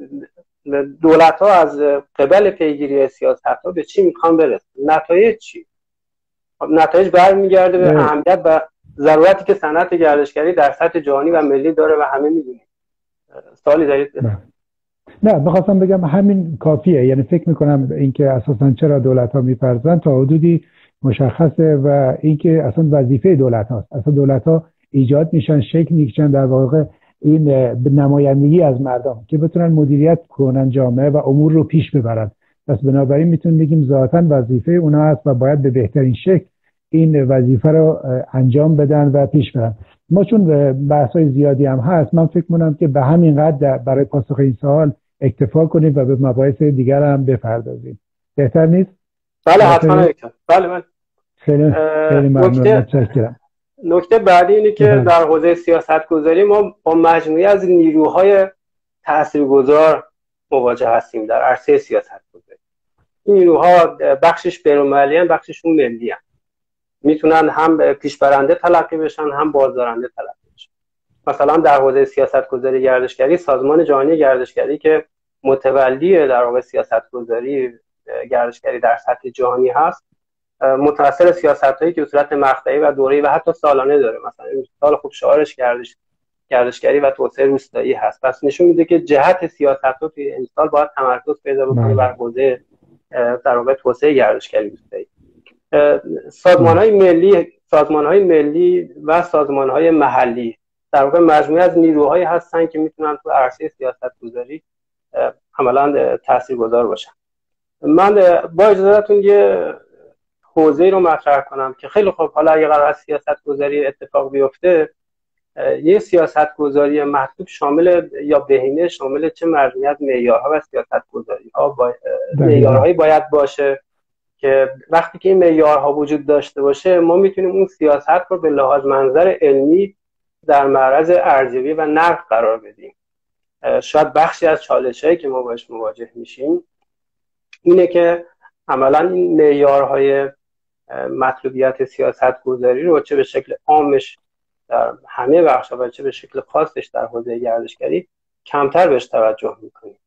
دولت‌ها از قبل پیگیری سیاست‌ها به چی میخوان برسن، نتایج چی؟ نتایج برمیگرده به اهمیت و ضرورتی که صنعت گردشگری در سطح جهانی و ملی داره و همه میدونیم. سوالی دارید؟ نه، بخواستم بگم همین کافیه. یعنی فکر میکنم اینکه اساساً چرا دولت‌ها میپرسن تا حدودی مشخصه و اینکه اصلا وظیفه دولت هاست. اصلا دولت ها ایجاد میشن، شکل میکشن در واقع این نمایندگی از مردم که بتونن مدیریت کنن جامعه و امور رو پیش ببرن. پس بنابراین میتونیم بگیم ذاتاً وظیفه اونا هست و باید به بهترین شکل این وظیفه رو انجام بدن و پیش برن. ما چون بحث‌های زیادی هم هست، من فکر می‌کنم که به همین قدر برای پاسخ این سوال اکتفا کنیم و به مباحث دیگر هم بپردازیم. بهتر نیست؟ بله حتما. بله من خیلی خیلی ممنون، متشکرم. نکته بعدی اینه که بله. در حوزه سیاست گذاری ما با مجموعه از نیروهای تاثیرگذار مواجه هستیم در عرصه سیاست گذاری. این نیروها بخشش بین‌المللی ان، بخششون ملی ان. میتونن هم پیشبرنده تلقی بشن، هم بازدارنده تلقی بشن. مثلا در حوزه سیاست گذاری گردشگری، سازمان جهانی گردشگری که متولی در واقع سیاست گذاری گردشگری در سطح جهانی هست، متأثر سیاست‌هایی که به صورت مقطعی و دوره‌ای و حتی سالانه داره. مثلا این سال خوب شعارش گردش گردشگری و توسعه روستایی هست. پس نشون میده که جهت سیاست‌ها توی این سال باید تمرکز پیدا بکنه بر حوزه در واقع توسعه گردشگری روستایی. سازمان‌های ملی، سازمان‌های ملی و سازمان‌های محلی در واقع مجموعه از نیروهایی هستن که میتونن تو عرصه سیاست‌گذاری عملاً تاثیرگذار باشن. من با اجازهتون یه حوزه‌ای رو مطرح کنم که خیلی خوب، حالا اگه قرار است سیاست‌گذاری اتفاق بیفته، یه سیاست گذاری مطلوب شامل یا بهینه شامل چه مجموعه معیارها و سیاست گذاری ها با... معیارهایی باید باشه که وقتی که این معیارها وجود داشته باشه ما میتونیم اون سیاست رو به لحاظ منظر علمی در معرض ارزیابی و نقد قرار بدیم. شاید بخشی از چالش‌هایی که ما باش مواجه میشیم اینه که عملا این معیارهای مطلوبیت سیاست گذاری رو چه به شکل عامش در همه بخش‌ها و چه به شکل خاصش در حوزه گردشگری کمتر بهش توجه میکنیم.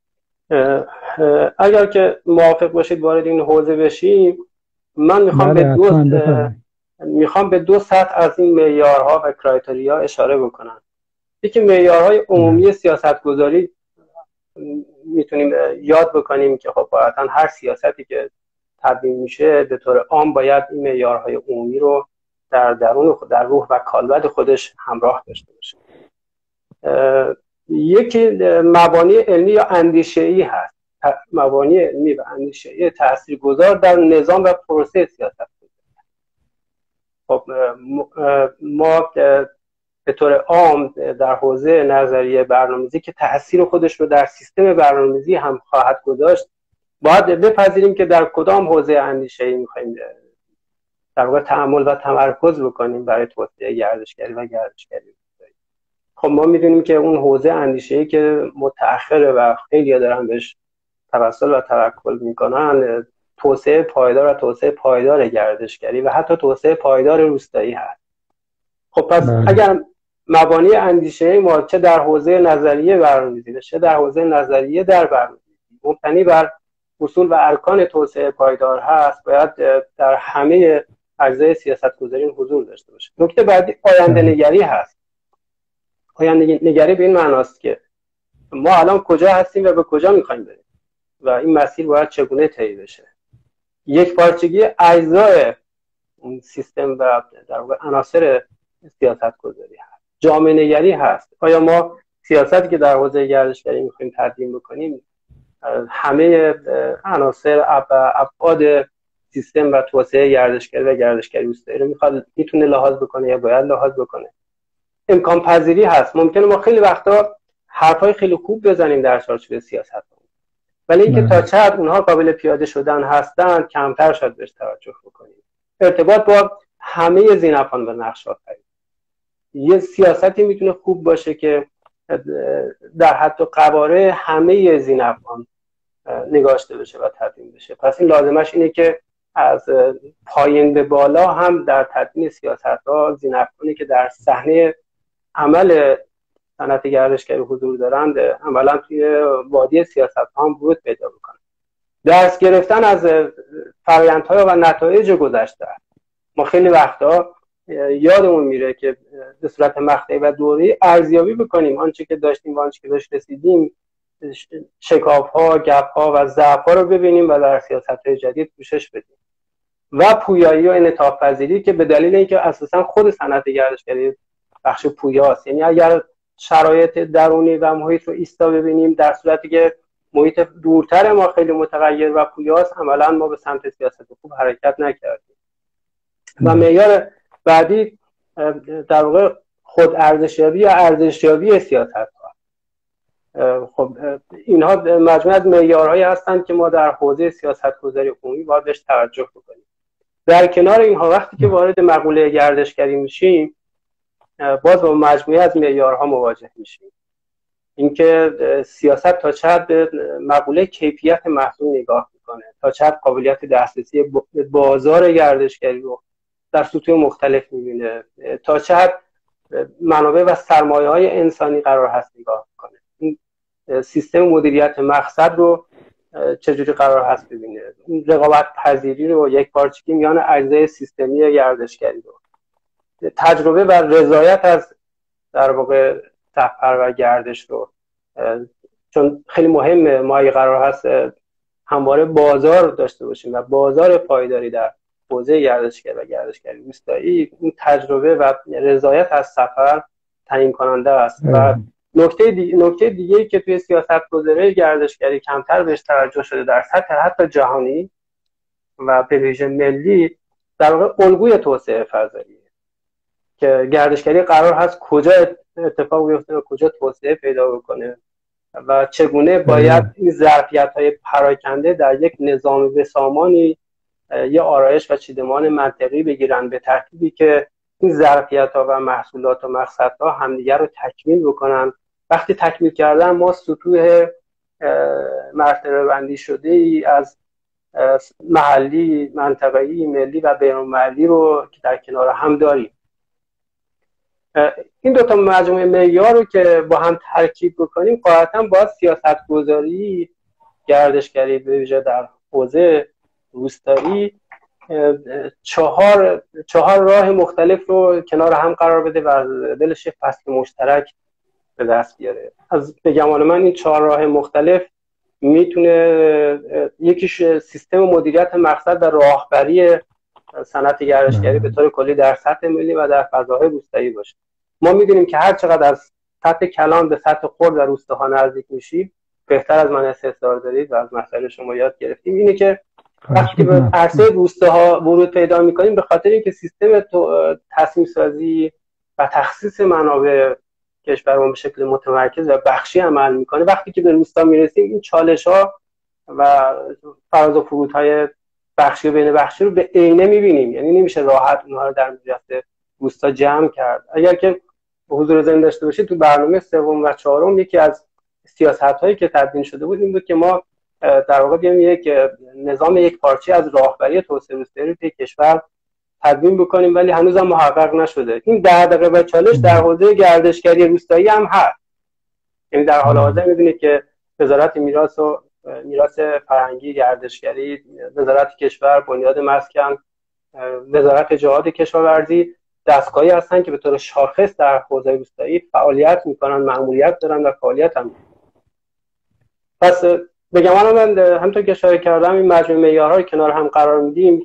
اگر که موافق باشید وارد این حوزه بشیم، من میخوام به دو میخوام به دو سطح از این معیارها و کرایتریا اشاره بکنم. یکی معیارهای عمومی سیاست‌گذاری میتونیم یاد بکنیم که خب باید هر سیاستی که تدوین میشه به طور عام باید این معیارهای عمومی رو در درون خود، در روح و کالبد خودش همراه داشته باشه. یکی مبانی علمی یا اندیشه‌ای هست، مبانی علمی و اندیشه‌ای تاثیرگذار در نظام و پروسه سیاست. خب ما به طور عام در حوزه نظریه برنامه‌ریزی که تأثیر خودش رو در سیستم برنامه‌ریزی هم خواهد گذاشت باید بپذیریم که در کدام حوزه اندیشه‌ای می‌خوایم در واقع تأمل و تمرکز بکنیم برای توسعه گردشگری و گردشگری. خب ما می‌دونیم که اون حوزه اندیشه‌ای که متأخره و خیلی‌ها دارن بهش توسل و توکل می‌کنن توسعه پایدار و توسعه پایدار گردشگری و حتی توسعه پایدار روستایی هست. خب پس بله. اگر مبانی اندیشه ما چه در حوزه نظریه برنامه‌ریزی چه در حوزه نظریه در برنامه‌ریزی مبتنی بر اصول و ارکان توسعه پایدار هست، باید در همه اجزای سیاست‌گذاری حضور داشته باشه. نکته بعدی آینده نگری هست. آینده نگری به این معناست که ما الان کجا هستیم و به کجا می‌خوایم بریم و این مسیر باید چگونه طی بشه. یک پارچگی اجزای اون سیستم و در واقع عناصر سیاست گذاری هست. جامعه نگری هست. آیا ما سیاستی که در حوزه گردشگری میخوایم تدوین بکنیم همه عناصر ابعاد سیستم و توسعه گردشگری و گردشگری روستایی رو میخواد میتونه لحاظ بکنه یا باید لحاظ بکنه؟ امکان پذیری هست. ممکنه ما خیلی وقتا حرفای خیلی خوب بزنیم در چارچوب سیاست، ولی اینکه تا چه حد اونها قابل پیاده شدن هستن کمتر شاید بهش توجه بکنیم. ارتباط با همه ذینفعان و نقش آفرین. یه سیاستی میتونه خوب باشه که در حد و قواره همه ذینفعان نگاشته بشه و تدوین بشه. پس این لازمش اینه که از پایین به بالا هم در تدوین سیاست‌ها ذینفعانی که در صحنه عمل صنعت گردشگری حضور دارند عملاً توی وادی سیاست‌ها هم ورود پیدا بکنن. درس گرفتن از فرآیندها و نتایج گذشته. ما خیلی وقتا یادمون میره که به صورت مقطعی و دوره‌ای ارزیابی بکنیم آنچه که داشتیم و آنچه که داشت رسیدیم، شکاف‌ها، گپ‌ها و ضعف‌ها رو ببینیم و در سیاست‌های جدید پوشش بدیم. و پویایی و انعطاف پذیری که به دلیل اینکه اساساً خود صنعت گردشگری بخش پویاست، یعنی اگر شرایط درونی و محیط رو ایستا ببینیم در صورتی که محیط دورتر ما خیلی متغیر و پویاست، عملاً ما به سمت سیاست خوب حرکت نکردیم. و معیار بعدی در واقع خود ارزشیابی یا ارزشیابی سیاست‌ها. خب اینها مجموعه از معیارهایی هستند که ما در حوزه سیاست‌گذاری عمومی باید بهش توجه بکنیم. در کنار اینها وقتی که وارد مقوله گردشگری میشیم باز با مجموعه از معیارها مواجه میشیم. اینکه سیاست تا چه حد به مقوله کیفیت محصول نگاه میکنه، تا چه حد قابلیت دسترسی به بازار گردشگری رو در سطوح مختلف میبینه، تا چه حد منابع و سرمایه‌های انسانی قرار هست نگاه میکنه، این سیستم مدیریت مقصد رو چجوری قرار هست ببینه، این رقابت پذیری رو یک پارچگی میان اجزای سیستمی گردشگری رو، تجربه و رضایت از در واقع سفر و گردش رو، چون خیلی مهمه ما اگه قرار هست همواره بازار داشته باشیم و بازار پایداری در حوزه گردشگری و گردشگری روستایی، این تجربه و رضایت از سفر تعیین کننده است. و نکته دیگه نکته دیگه‌ای که توی سیاست‌گذاری گردشگری کمتر بهش توجه شده در سطح حتی جهانی و به ویژه ملی، در واقع الگوی توسعه فضایی که گردشگری قرار هست کجا اتفاق بیفته و کجا توسعه پیدا بکنه و چگونه باید این ظرفیت‌های پراکنده در یک نظام بسامانی یه آرایش و چیدمان منطقی بگیرن به ترتیبی که این ظرفیت‌ها و محصولات و مقصدها همدیگر رو تکمیل بکنن. وقتی تکمیل کردن ما سطوح مرتبه بندی شده ای از محلی، منطقه‌ای، ملی و بین‌المللی رو که در کنار هم داریم. این دو تا مجموعه معیار رو که با هم ترکیب بکنیم قاعدتاً باید سیاست‌گذاری گردشگری به ویژه در حوزه روستایی چهار چهار راه مختلف رو کنار هم قرار بده و از دلش فصل مشترک به دست بیاره. از بگم من این چهار راه مختلف میتونه یکیش سیستم مدیریت مقصد و راهبری صنعت گردشگری به طور کلی در سطح ملی و در فضاهای روستایی باشه. ما میدونیم که هر چقدر از سطح کلان به سطح خرد و روستاها نزدیک میشیم بهتر از من استفسار دارید و از مسائل شما یاد گرفتیم اینه که وقتی به عرصه روستاها ورود پیدا میکنیم به خاطر اینکه سیستم تصمیم سازی و تخصیص منابع کشورمون به شکل متمرکز و بخشی عمل میکنه، وقتی که به روستا میرسیم این چالش ها و فراز و فرودهای بخشی و بین بخشی رو به عینه میبینیم. یعنی نمیشه راحت اونها رو در مدیریت روستا جمع کرد. اگر که حضور ذهن داشته باشید تو برنامه سوم و چهارم یکی از سیاست هایی که تدوین شده بود این بود که ما در واقع بیایم یک نظام یک پارچه از راهبری توسعه روستایی رو توی کشور تدوین بکنیم، ولی هنوز هم محقق نشده. این دغدغه و چالش در حوزه گردشگری روستایی هم هست. یعنی در حال حاضر می‌بینید که وزارت میراث و میراث فرهنگی، گردشگری، وزارت کشور، بنیاد مسکن، وزارت جهاد کشاورزی دستگاهی هستن که به طور شاخص در حوزه روستایی فعالیت میکنن، مأموریت دارن و فعالیت هم. پس بگم من همونطور که اشاره کردم این مجموعه معیارها رو کنار هم قرار میدیم.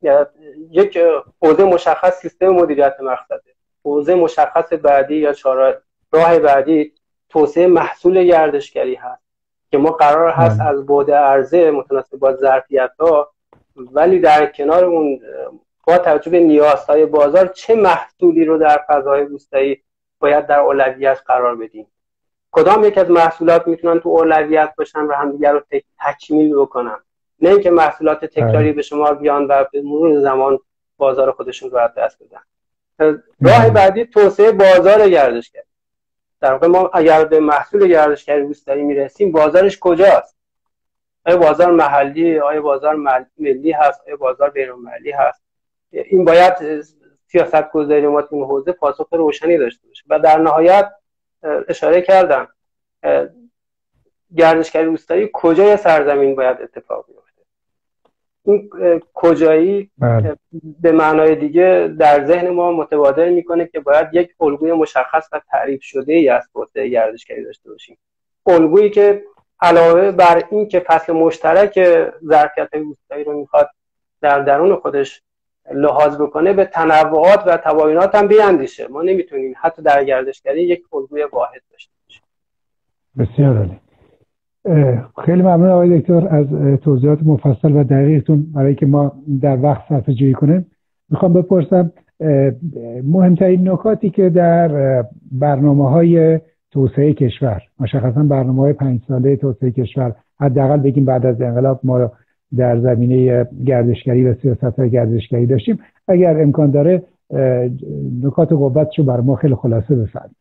یک حوزه مشخص سیستم مدیریت مقصده، حوزه مشخص بعدی یا چهار راه بعدی توسعه محصول گردشگری هست که ما قرار هست از بعد عرضه متناسب با ظرفیت‌ها، ولی در کنار اون با توجه به نیازهای بازار چه محصولی رو در فضای روستایی باید در اولویت قرار بدیم، کدام یک از محصولات میتونن تو اولویت باشن و همدیگر رو تکمیل بکنن، نه اینکه محصولات تکراری به شما بیان و به مرور زمان بازار خودشون رو از دست بدن. راه بعدی توسعه بازار گردشگری. در واقع ما اگر به محصول گردشگری روستایی میرسیم بازارش کجاست؟ آیا بازار محلی، آیا بازار ملی هست، آیا بازار بین‌المللی هست؟ این باید سیاست گذاری ما تو این حوزه پاسخ روشنی داشته باشه. و در نهایت اشاره کردم گردشگری روستایی کجای سرزمین باید اتفاق بیفته. این کجایی به معنای دیگه در ذهن ما متبادر میکنه که باید یک الگوی مشخص و تعریف شده ای از توسعه گردشگری داشته باشیم. الگویی که علاوه بر این که فصل مشترک ظرفیت روستایی رو میخواد در درون خودش لحاظ بکنه به تنوعات و تباینات هم بیاندیشه. ما نمیتونیم حتی در گردشگری یک الگوی واحد داشته باشیم. بسیار عالی. خیلی ممنون آقای دکتر از توضیحات مفصل و دقیقتون. برای که ما در وقت صرفه جویی کنیم میخوام بپرسم مهمترین نکاتی که در برنامه‌های توسعه کشور، مشخصا برنامه‌های پنج ساله توسعه کشور، حداقل بگیم بعد از انقلاب ما در زمینه گردشگری و سیاست‌های گردشگری داشتیم، اگر امکان داره نکات قوتشو بر ما خیلی خلاصه بفرمایید.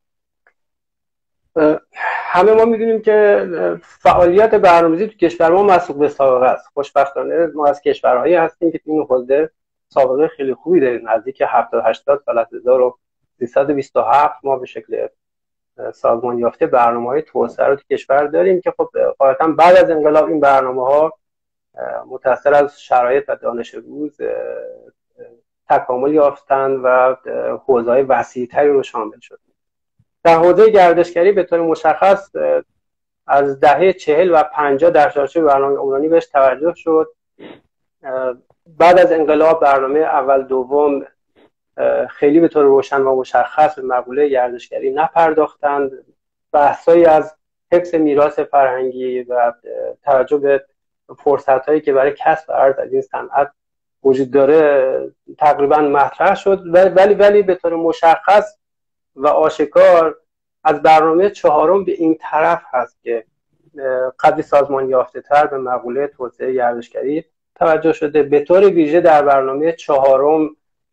همه ما میدونیم که فعالیت برنامه‌ریزی تو کشور ما مسبوق به سابقه است. خوشبختانه ما از کشورهایی هستیم که این حوزه سابقه خیلی خوبی داریم. نزدیک هفتاد هشتاد سال از هزار و سیصد و بیست و هفت ما به شکل سازمان یافته برنامه‌های توسعه رو تو کشور داریم که خب غالبا بعد از انقلاب این برنامه‌ها متأثر از شرایط و دانش روز تکامل یافتن و حوزه‌های وسیع‌تری رو شامل شد. در حوزه گردشگری به طور مشخص از دهه چهل و پنجاه در چارچوب برنامه عمرانی بهش توجه شد. بعد از انقلاب برنامه اول دوم خیلی به طور روشن و مشخص به مقوله گردشگری نپرداختند. بحثایی از حفظ میراث فرهنگی و توجه به فرصت‌هایی که برای کسب ارز از این صنعت وجود داره تقریبا مطرح شد، ولی ولی به طور مشخص و آشکار از برنامه چهارم به این طرف هست که قدری سازمان یافته تر به مقوله توسعه گردشگری توجه شده. به طور ویژه در برنامه چهارم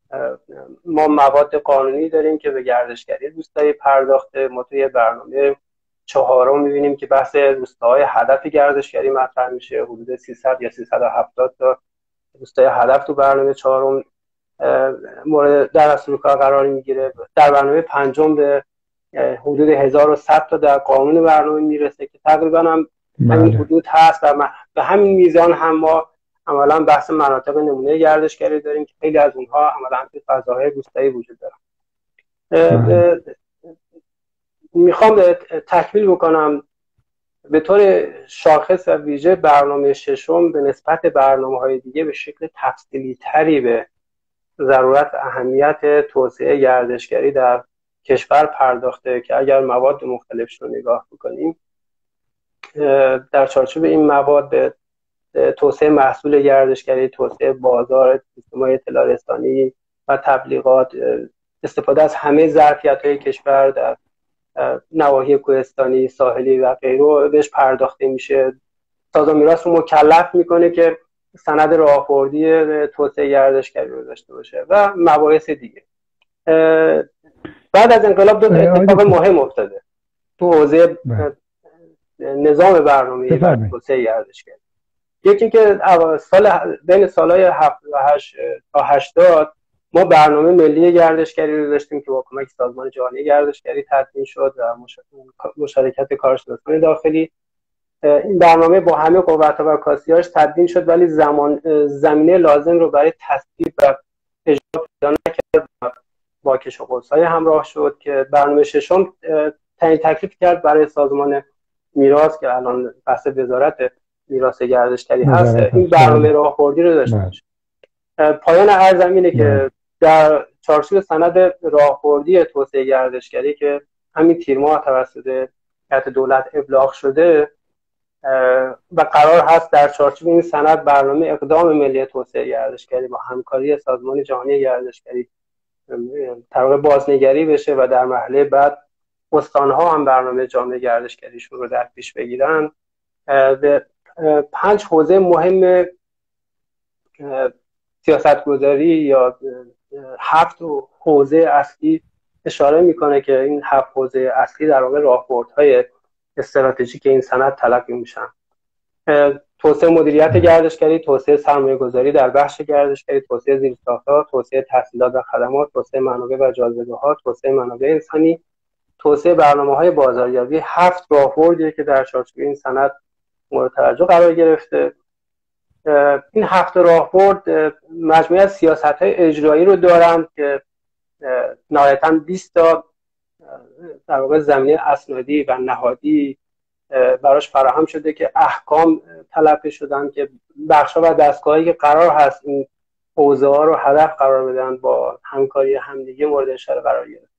ما مواد قانونی داریم که به گردشگری روستایی پرداخته. ما توی برنامه چهارم می‌بینیم که بحث روستاهای هدف گردشگری مطرح میشه، حدود سیصد یا سیصد و هفتاد تا روستای هدف تو برنامه چهارم مورد در اصل کار قرار میگیره. در برنامه پنجم به حدود هزار و صد تا در قانون برنامه میرسه که تقریبا هم همین حدود هست و به همین میزان هم ما عملا بحث مناطق نمونه گردشگری داریم که خیلی از اونها عملا تو فضاهای روستایی وجود دارن. میخوام تکمیل بکنم. به طور شاخص و ویژه برنامه ششم به نسبت برنامه‌های دیگه به شکل تفصیلی تری به ضرورت و اهمیت توسعه گردشگری در کشور پرداخته که اگر مواد مختلفش رو نگاه بکنیم در چارچوب این مواد به توسعه محصول گردشگری، توسعه بازار، سیستم‌های اطلاع رسانی و تبلیغات، استفاده از همه ظرفیت‌های کشور در نواحی کوهستانی، ساحلی و غیره بهش پرداخته میشه. سازمان میراث رو مکلف میکنه که سند راهبردی توسعه گردشگری رو داشته باشه و مباحث دیگه. بعد از انقلاب دو تا اتفاق مهم افتاده تو حوزه نظام برنامه‌ای و توسعه گردشگری. یکی که سال بین سالهای هفتاد و هشت تا هشتاد ما برنامه ملی گردشگری رو داشتیم که با کمک سازمان جهانی گردشگری تدوین شد و مشارکت کارشناسان داخلی. این برنامه با همه قوت‌ها و کاسی‌هاش تدوین شد ولی زمان زمینه لازم رو برای تصویب و اجرا پیدا نکرد و با کش و قوس‌های همراه شد که برنامه ششم تعیین تکلیف کرد برای سازمان میراث که الان بحث وزارت میراث گردشگری هست این برنامه راهبردی رو داشته باشه. پایان عرضم اینه که در چارچوب سند راهبردی توسعه گردشگری که همین تیر ماه توسط هیئت دولت ابلاغ شده و قرار هست در چارچوب این سند برنامه اقدام ملی توسعه گردشگری با همکاری سازمان جهانی گردشگری طبق بازنگری بشه و در مرحله بعد استان‌ها هم برنامه جامع گردشگریشون رو در پیش بگیرن. به پنج حوزه مهم سیاستگذاری یا هفت حوزه اصلی اشاره میکنه که این هفت حوزه اصلی در واقع راهبردهای استراتژیک این سند تلقی میشن. توسعه مدیریت گردشگری، توسعه سرمایه‌گذاری در بخش گردشگری، توسعه زیرساخت‌ها، توسعه تسهیلات و خدمات، توسعه منابع و جاذبه‌ها، توسعه منابع انسانی، توسعه برنامه‌های بازاریابی. هفت راهبردیه که در چارچوب این سند مورد توجه قرار گرفته. این هفت راهبرد مجموعه از سیاست‌های اجرایی رو دارند که نهایتاً بیست تا در واقع زمینه اسنادی و نهادی براش فراهم شده که احکام تلقی شدن که بخش‌ها و دستگاهایی که قرار هست این حوزه‌ها رو هدف قرار بدن با همکاری همدیگه مورد اشاره قرار گرفت.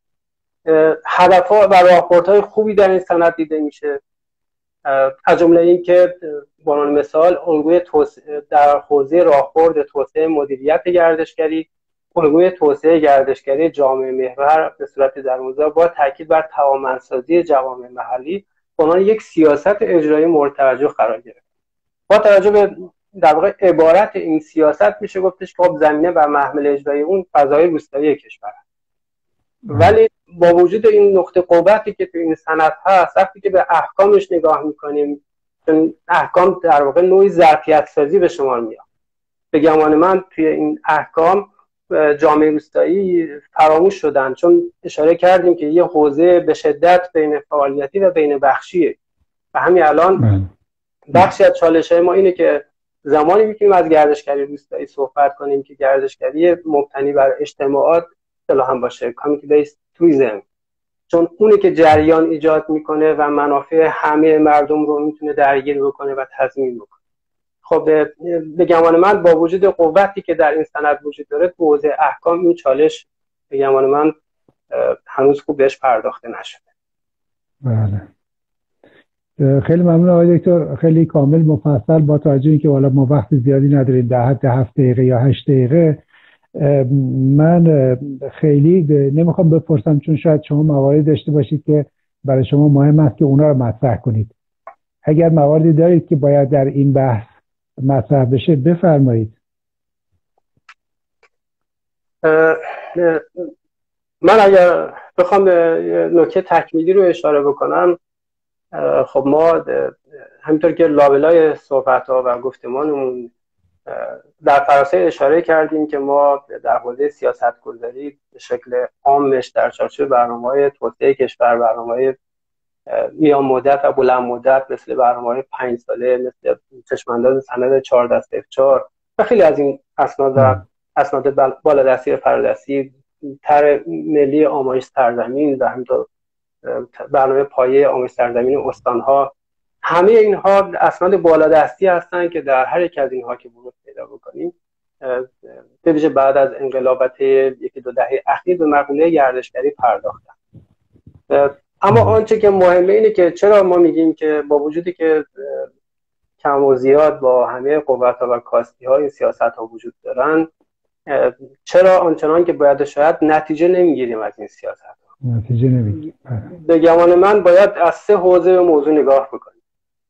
هدف‌ها و راهبردهای خوبی در این سند دیده میشه، از جمله این که به عنوان مثال الگوی توسعه در حوزه راهبرد توسعه مدیریت گردشگری، الگوی توسعه گردشگری جامعه محور به صورت درون‌زا با تاکید بر توانمندسازی جوامع محلی به عنوان یک سیاست اجرایی مورد توجه قرار گرفت. با توجه به در واقع عبارت این سیاست میشه گفتش که خب زمینه و محمل اجرایی اون فضای روستایی کشور است. ولی با وجود این نقطه قوتی که تو این سند هست، وقتی که به احکامش نگاه میکنیم، چون احکام در واقع نوعی ظرفیت سازی به شمار میاد. به گمان من توی این احکام جامعه روستایی فراموش شدن، چون اشاره کردیم که یه حوزه به شدت بین فعالیتی و بین بخشیه و همین الان بخشی از چالش‌های ما اینه که زمانی میتونیم از گردشگری روستایی صحبت کنیم که گردشگری مبتنی بر اجتماعات اصطلاحاً باشه، کامیونیتی بیس توریسم، چون اونی که جریان ایجاد میکنه و منافع همه مردم رو میتونه درگیر بکنه و تضمین بکنه. خب به گمان من با وجود قوتی که در این سند وجود داره تو حوزه احکام این چالش به گمان من هنوز خوب بهش پرداخته نشده. بله. خیلی ممنون آقای دکتر، خیلی کامل مفصل. با توجه اینکه والا ما وقت زیادی نداریم، در حد هفت دقیقه یا هشت دقیقه، من خیلی نمیخوام بپرسم چون شاید شما مواردی داشته باشید که برای شما مهم است که اونا رو مطرح کنید. اگر مواردی دارید که باید در این بحث مطرح بشه بفرمایید. من اگر بخوام نکته تکمیلی رو اشاره بکنم، خب ما همینطور که لابلای صحبت‌ها و گفتمانمون در فراسه اشاره کردیم که ما در حوزه سیاست‌گذاری به شکل عامش در چارچوب برنامه‌های توسعه کشور، برنامه‌های میان مدت و بلند مدت مثل برنامه‌های پنج ساله، مثل چشم‌انداز سند چهارده صفر چهار و خیلی از این اسناد اسناد بالادستی فرادستی، طرح ملی آمایش سرزمین و همینطور برنامه پایه آمایش سرزمین استان‌ها، همه اینها اسناد بالادستی هستند که در هر یک از اینها که ورود پیدا بکنیم، به ویژه بعد از انقلابات یکی دو دهه اخیر به مقوله گردشگری پرداختن. اما آنچه که مهمه اینه که چرا ما میگیم که با وجودی که کم و زیاد با همه قوت‌ها و کاستی‌ها این سیاست‌ها وجود دارن، چرا آنچنان که باید شاید نتیجه نمیگیریم از این سیاست‌ها؟ نتیجه نمیگیریم. به گمان من باید از سه حوزه به موضوع نگاه بکنیم.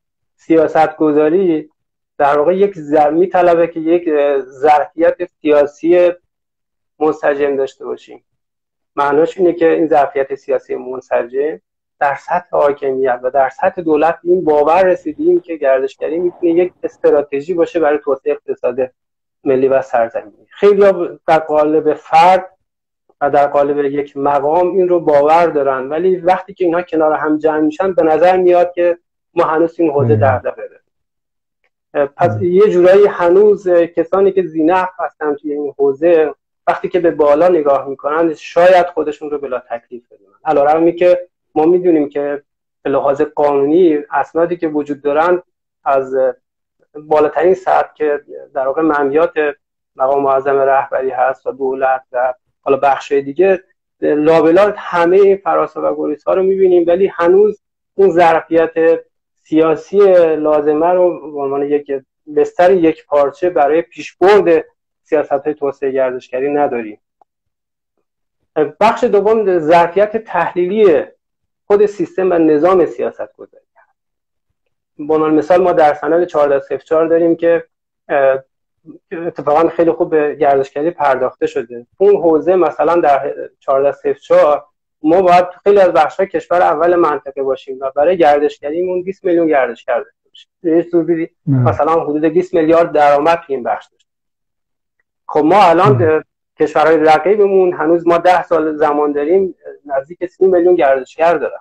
سیاست‌گذاری در واقع یک زر... میطلبه که یک ظرفیت سیاسی منسجم داشته باشیم. معناش اینه که این ظرفیت سیاسی منسجم در سطح حاکمیت و در سطح دولت این باور رسیدیم که گردشگری میتونه یک استراتژی باشه برای توسعه اقتصاد ملی و سرزمینی. خیلی‌ها در قالب فرد و در قالب یک مقام این رو باور دارن، ولی وقتی که اینها کنار هم جمع میشن به نظر میاد که ما هنوز این حوزه دغدغه داریم. پس یه جورایی هنوز کسانی که ذی‌نقص هستن توی این حوزه وقتی که به بالا نگاه میکنن شاید خودشون رو بلا تکلیف بدونن، علیرغمی که ما میدونیم که به لحاظ قانونی اسنادی که وجود دارن از بالاترین سطح که در واقع منویات مقام معظم رهبری هست و دولت و حالا بخشای دیگه، لابلای همه این فراسا و گریزها رو میبینیم، ولی هنوز اون ظرفیت سیاسی لازمه رو به عنوان یک بستر یک پارچه برای پیشبرد سیاست‌های توسعه گردشگری نداریم. بخش دوم ظرفیت تحلیلی خود سیستم و نظام سیاست‌گذاری. به عنوان مثال ما در سند چهارده صفر چهار داریم که اتفاقا خیلی خوب به گردشگری پرداخته شده. اون حوزه مثلا در چهارده صفر چهار ما باید خیلی از بخش‌های کشور اول منطقه باشیم و برای گردشگریمون بیست میلیون گردشگر داشته باشیم. مثلا حدود بیست میلیارد درآمد تو این بخش داشت. خب ما الان کشورهای رقیبمون هنوز ما ده سال زمان داریم نزدیک سی میلیون گردشگر دارن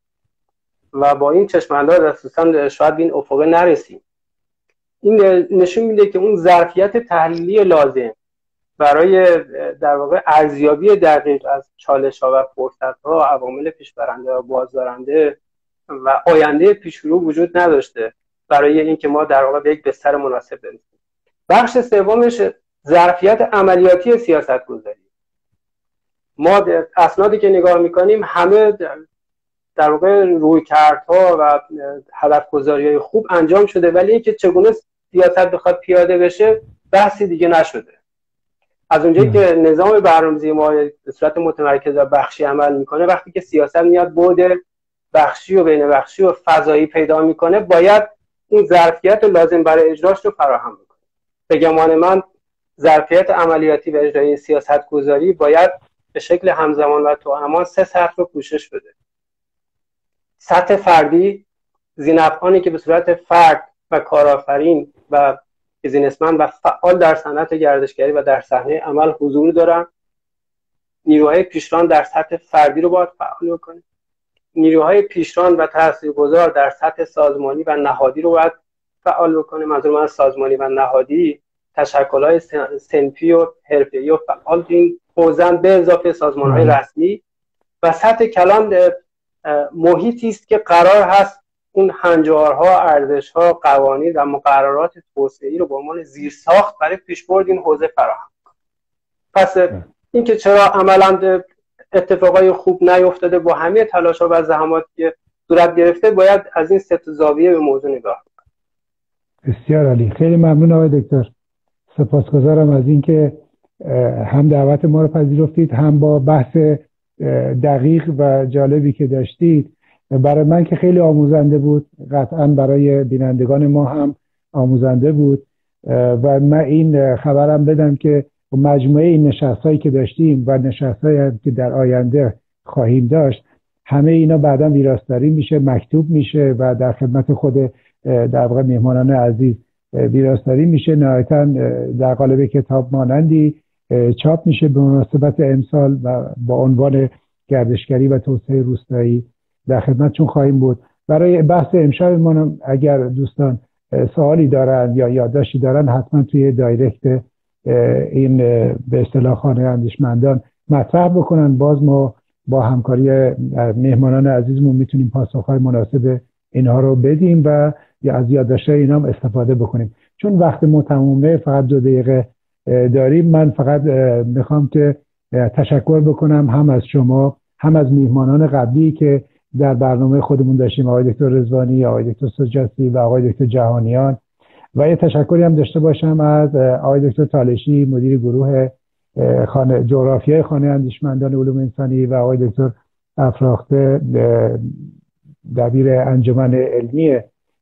و با این چشم‌انداز اساساً شاید به این افق نرسیم. این نشون میده که اون ظرفیت تحلیلی لازم برای در واقع ارزیابی دقیق از چالش‌ها و فرصت‌ها، عوامل پیشبرنده و بازدارنده و آینده پیشرو وجود نداشته برای اینکه ما در واقع به یک بستر مناسب برسیم. بخش سومش ظرفیت عملیاتی سیاست‌گذاری. ما اسنادی که نگاه می‌کنیم همه در واقع رویکردها و هدف‌گذاری‌های خوب انجام شده، ولی اینکه چگونه سیاست بخواد پیاده بشه بحثی دیگه نشده. از اونجایی که نظام برنامه‌ریزی ما به صورت متمرکز و بخشی عمل میکنه، وقتی که سیاست میاد بعد بخشی و بین بخشی و فضایی پیدا میکنه، باید اون ظرفیت لازم برای اجراش رو فراهم بکنه. به گمان من ظرفیت عملیاتی و اجرایی سیاست‌گذاری باید به شکل همزمان و توامان سه سطح رو پوشش بده. سطح فردی، ذی‌نفعانی که به صورت فرد و کارآفرین و بیزینسمن و فعال در صنعت گردشگری و در صحنه عمل حضور دارن. نیروهای پیشران در سطح فردی رو باید فعال بکنه. نیروهای پیشران و تاثیرگذار در سطح سازمانی و نهادی رو باید فعال بکنه. منظور من از سازمانی و نهادی تشکل‌های صنفی و حرفه‌ای و فعال این حوزه به اضافه سازمان‌های رسمی. و سطح کلان محیطی است که قرار هست اون هنجارها، ارزش‌ها، قوانین و مقررات توسعه‌ای رو به عنوان زیرساخت برای پیشبرد این حوزه فراهم کنه. پس اینکه چرا عملاً اتفاقای خوب نیفتاده با همه تلاش‌ها و زحماتی که صورت گرفته باید از این سه زاویه به موضوع نگاه کنیم. بسیار عالی، خیلی ممنون آقای دکتر. سپاسگزارم از اینکه هم دعوت ما رو پذیرفتید، هم با بحث دقیق و جالبی که داشتید. برای من که خیلی آموزنده بود، قطعا برای بینندگان ما هم آموزنده بود و من این خبرم بدم که مجموعه این نشست‌هایی که داشتیم و نشست‌هایی که در آینده خواهیم داشت، همه اینا بعدا ویراستاری میشه، مکتوب میشه و در خدمت خود در واقع میهمانان عزیز ویراستاری میشه، نهایتاً در قالب کتاب مانندی چاپ میشه به مناسبت امسال و با عنوان گردشگری و توسعه روستایی در خدمتشون خواهیم بود. برای بحث امشب ما اگر دوستان سوالی دارن یا یادداشتی دارن حتما توی دایرکت این به اصطلاح خانه اندیشمندان مطرح بکنن. باز ما با همکاری مهمانان عزیزمون میتونیم پاسخهای مناسب اینها رو بدیم و یا از یادداشت‌های اینا هم استفاده بکنیم. چون وقت ما تمومه، فقط دو دقیقه داریم، من فقط میخوام که تشکر بکنم هم از شما هم از میهمانان قبلی که در برنامه خودمون داشتیم، آقای دکتر رضوانی، آقای دکتر سجادی و آقای دکتر جهانیان، و یه تشکری هم داشته باشم از آقای دکتر تالشی مدیر گروه خانه جغرافیای خانه اندیشمندان علوم انسانی و آقای دکتر افراخته دبیر انجمن علمی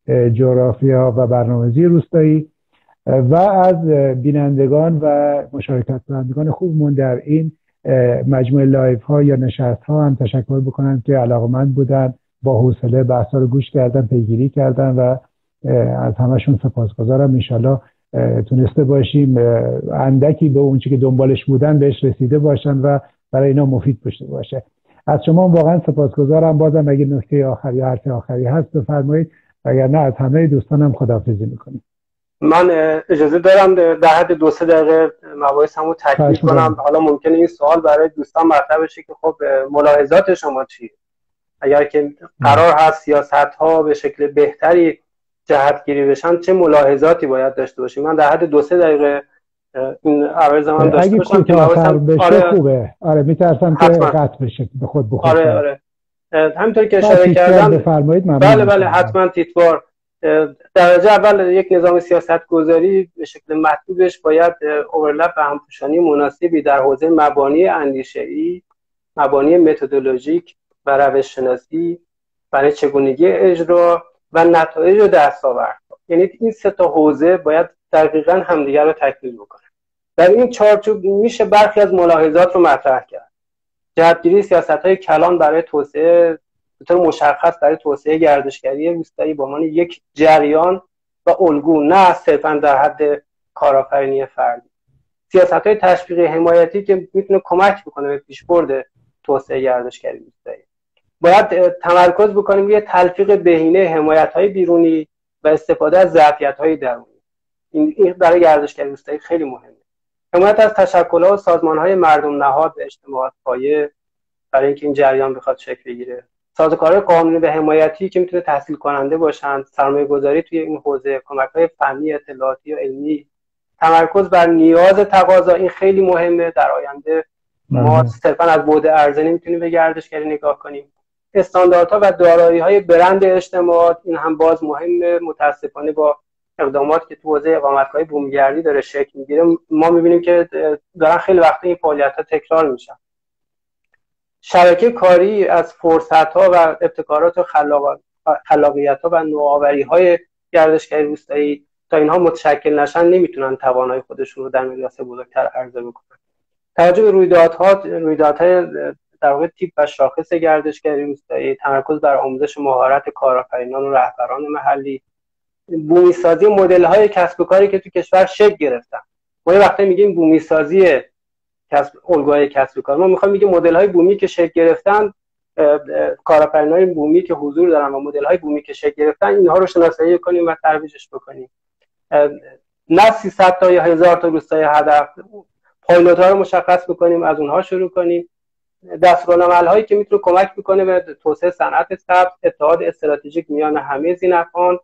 جغرافیا و برنامه‌ریزی روستایی و از بینندگان و مشارکت کنندگان خوبمون در این مجموعه لایف ها یا نشست ها هم تشکر بکنم که علاقمند بودن، با حوصله بحثا رو گوش کردن، پیگیری کردن و از همشون سپاسگزارم. انشالله تونسته باشیم اندکی به اون چی که دنبالش بودن بهش رسیده باشن و برای اینا مفید باشه. از شما واقعا سپاسگزارم. بازم اگه نکته آخری یا حرف آخری هست بفرمایید، وگرنه از همه دوستانم خداحافظی میکنیم. من اجازه دارم در حد دو سه دقیقه مباحثمو تکمیل کنم. حالا ممکنه این سوال برای دوستان مطرح بشه که خب ملاحظات شما چیه؟ اگر که قرار هست سیاست‌ها به شکل بهتری جهتگیری بشن چه ملاحظاتی باید داشته باشیم؟ من در حد دو سه دقیقه این عرض من داشته باشم که مباحثم بشه. آره خوبه. آره میترسم که قطع بشه به خود بخوره. آره آره همینطور که اشاره کردم بله بله حتما تیتوار. درجه اول یک نظام سیاست گذاری به شکل مطلوبش باید اورلپ و همپوشانی مناسبی در حوزه مبانی اندیشه‌ای، مبانی متدولوژیک و روش شناسی برای چگونگی اجرا و نتایج و دستاوردها، یعنی این سه تا حوزه باید دقیقاً همدیگر رو تکمیل بکنن. در این چارچوب میشه برخی از ملاحظات رو مطرح کرد. جهتگیری سیاست‌های کلان برای توسعه به طور مشخص برای توسعه گردشگری روستایی به عنوان یک جریان و الگو، نه صرفاً در حد کارآفرینی فردی. سیاست‌های تشویقی حمایتی که میتونه کمک بکنه به پیشبرد توسعه گردشگری روستایی. باید تمرکز بکنیم روی تلفیق بهینه حمایت‌های بیرونی و استفاده از ظرفیت‌های درونی. این برای گردشگری روستایی خیلی مهمه. حمایت از تشکل‌ها و سازمان‌های مردم نهاد و اجتماعات پایه برای اینکه این جریان بخواد شکل بگیره. سازوکارهای قانونی و حمایتی که میتونه تحصیل کننده باشند، سرمایه‌گذاری توی این حوزه، کمک‌های فنی، اطلاعاتی و علمی، تمرکز بر نیاز تقاضا، این خیلی مهمه. در آینده ما صرفاً از بعد عرضه نمیتونیم به گردشگری نگاه کنیم. استانداردها و دارایی‌های برند اجتماعات، این هم باز مهمه. متاسفانه با اقدامات که تو حوزه اقامتگاهی بومگردی داره شکل میگیره، ما میبینیم که دارن خیلی وقتا این فعالیت‌ها تکرار میشن. شبکه کاری از فرصت‌ها و ابتکارات و خلاقیت‌ها و نوآوری‌های گردشگری روستایی تا اینها متشکل نشن نمیتونن توانایی خودشون رو در مقیاس بزرگتر عرضه بکنن. توجه به رویدادها رویدادهای در واقع تیپ و شاخص گردشگری روستایی، تمرکز بر آموزش مهارت کارآفرینان و رهبران محلی، بومی سازی مدل‌های کسب و کاری که تو کشور شکل گرفتن. ما یه وقتی میگیم بومی سازی کسب الگوهای کسب و کار، ما میخوایم بگیم مدل‌های بومی که شکل گرفتن، کارآفرینان بومی که حضور دارن و مدل‌های بومی که شکل گرفتن، اینها رو شناسایی کنیم و ترویجش بکنیم. نه سیصد تا یا هزار تا روستای هدف، پایلوت‌ها رو مشخص بکنیم، از اونها شروع کنیم. دستورالعمل‌هایی که میتونه کمک بکنه به توسعه صنعت سبز، اتحاد استراتژیک میان همه ذی‌نفعان،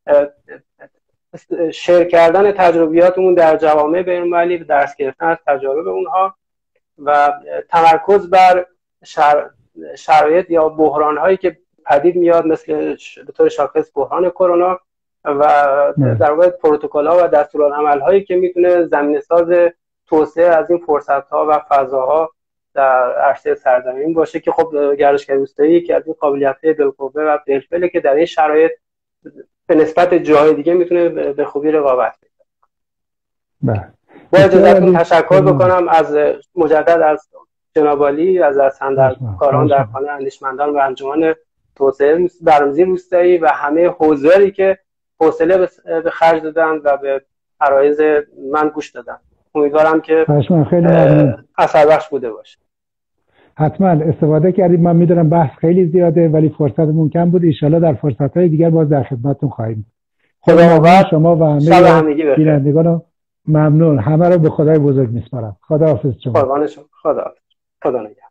شیر کردن تجربیاتمون در جوامع بین‌المللی و درس گرفتن از تجارب اونها و تمرکز بر شر... شرایط یا بحران‌هایی که پدید میاد، مثل به طور شاخص بحران کرونا و در واقع پروتکل‌ها و دستورالعمل‌هایی که میتونه زمینه‌ساز توسعه از این فرصت‌ها و فضاها در عرصه سرزمین باشه که خب گردشگری روستایی که از این قابلیت‌های بالقوه و بالفعله که در این شرایط به نسبت جاهای دیگه میتونه به خوبی رقابت کنه. با اجازهتون تشکر بکنم از مجدد از جناب عالی، از صندوقداران در خانه اندیشمندان و انجمن توسعه برنامه‌ریزی روستایی و همه حضاری که حوصله به خرج دادن و به عرایض من گوش دادن. امیدوارم که خیلی اثر بخش بوده باشه. حتما استفاده کردیم. من میدونم بحث خیلی زیاده ولی فرصتمون کم بود. ان شاءالله در فرصت‌های دیگر باز در خدمتتون خواهیم. خدا شما و همه بینندگان ممنون. همه رو به خدای بزرگ میسپارم. خداحافظ شما. قربان شما. خدا خدا نگهدار.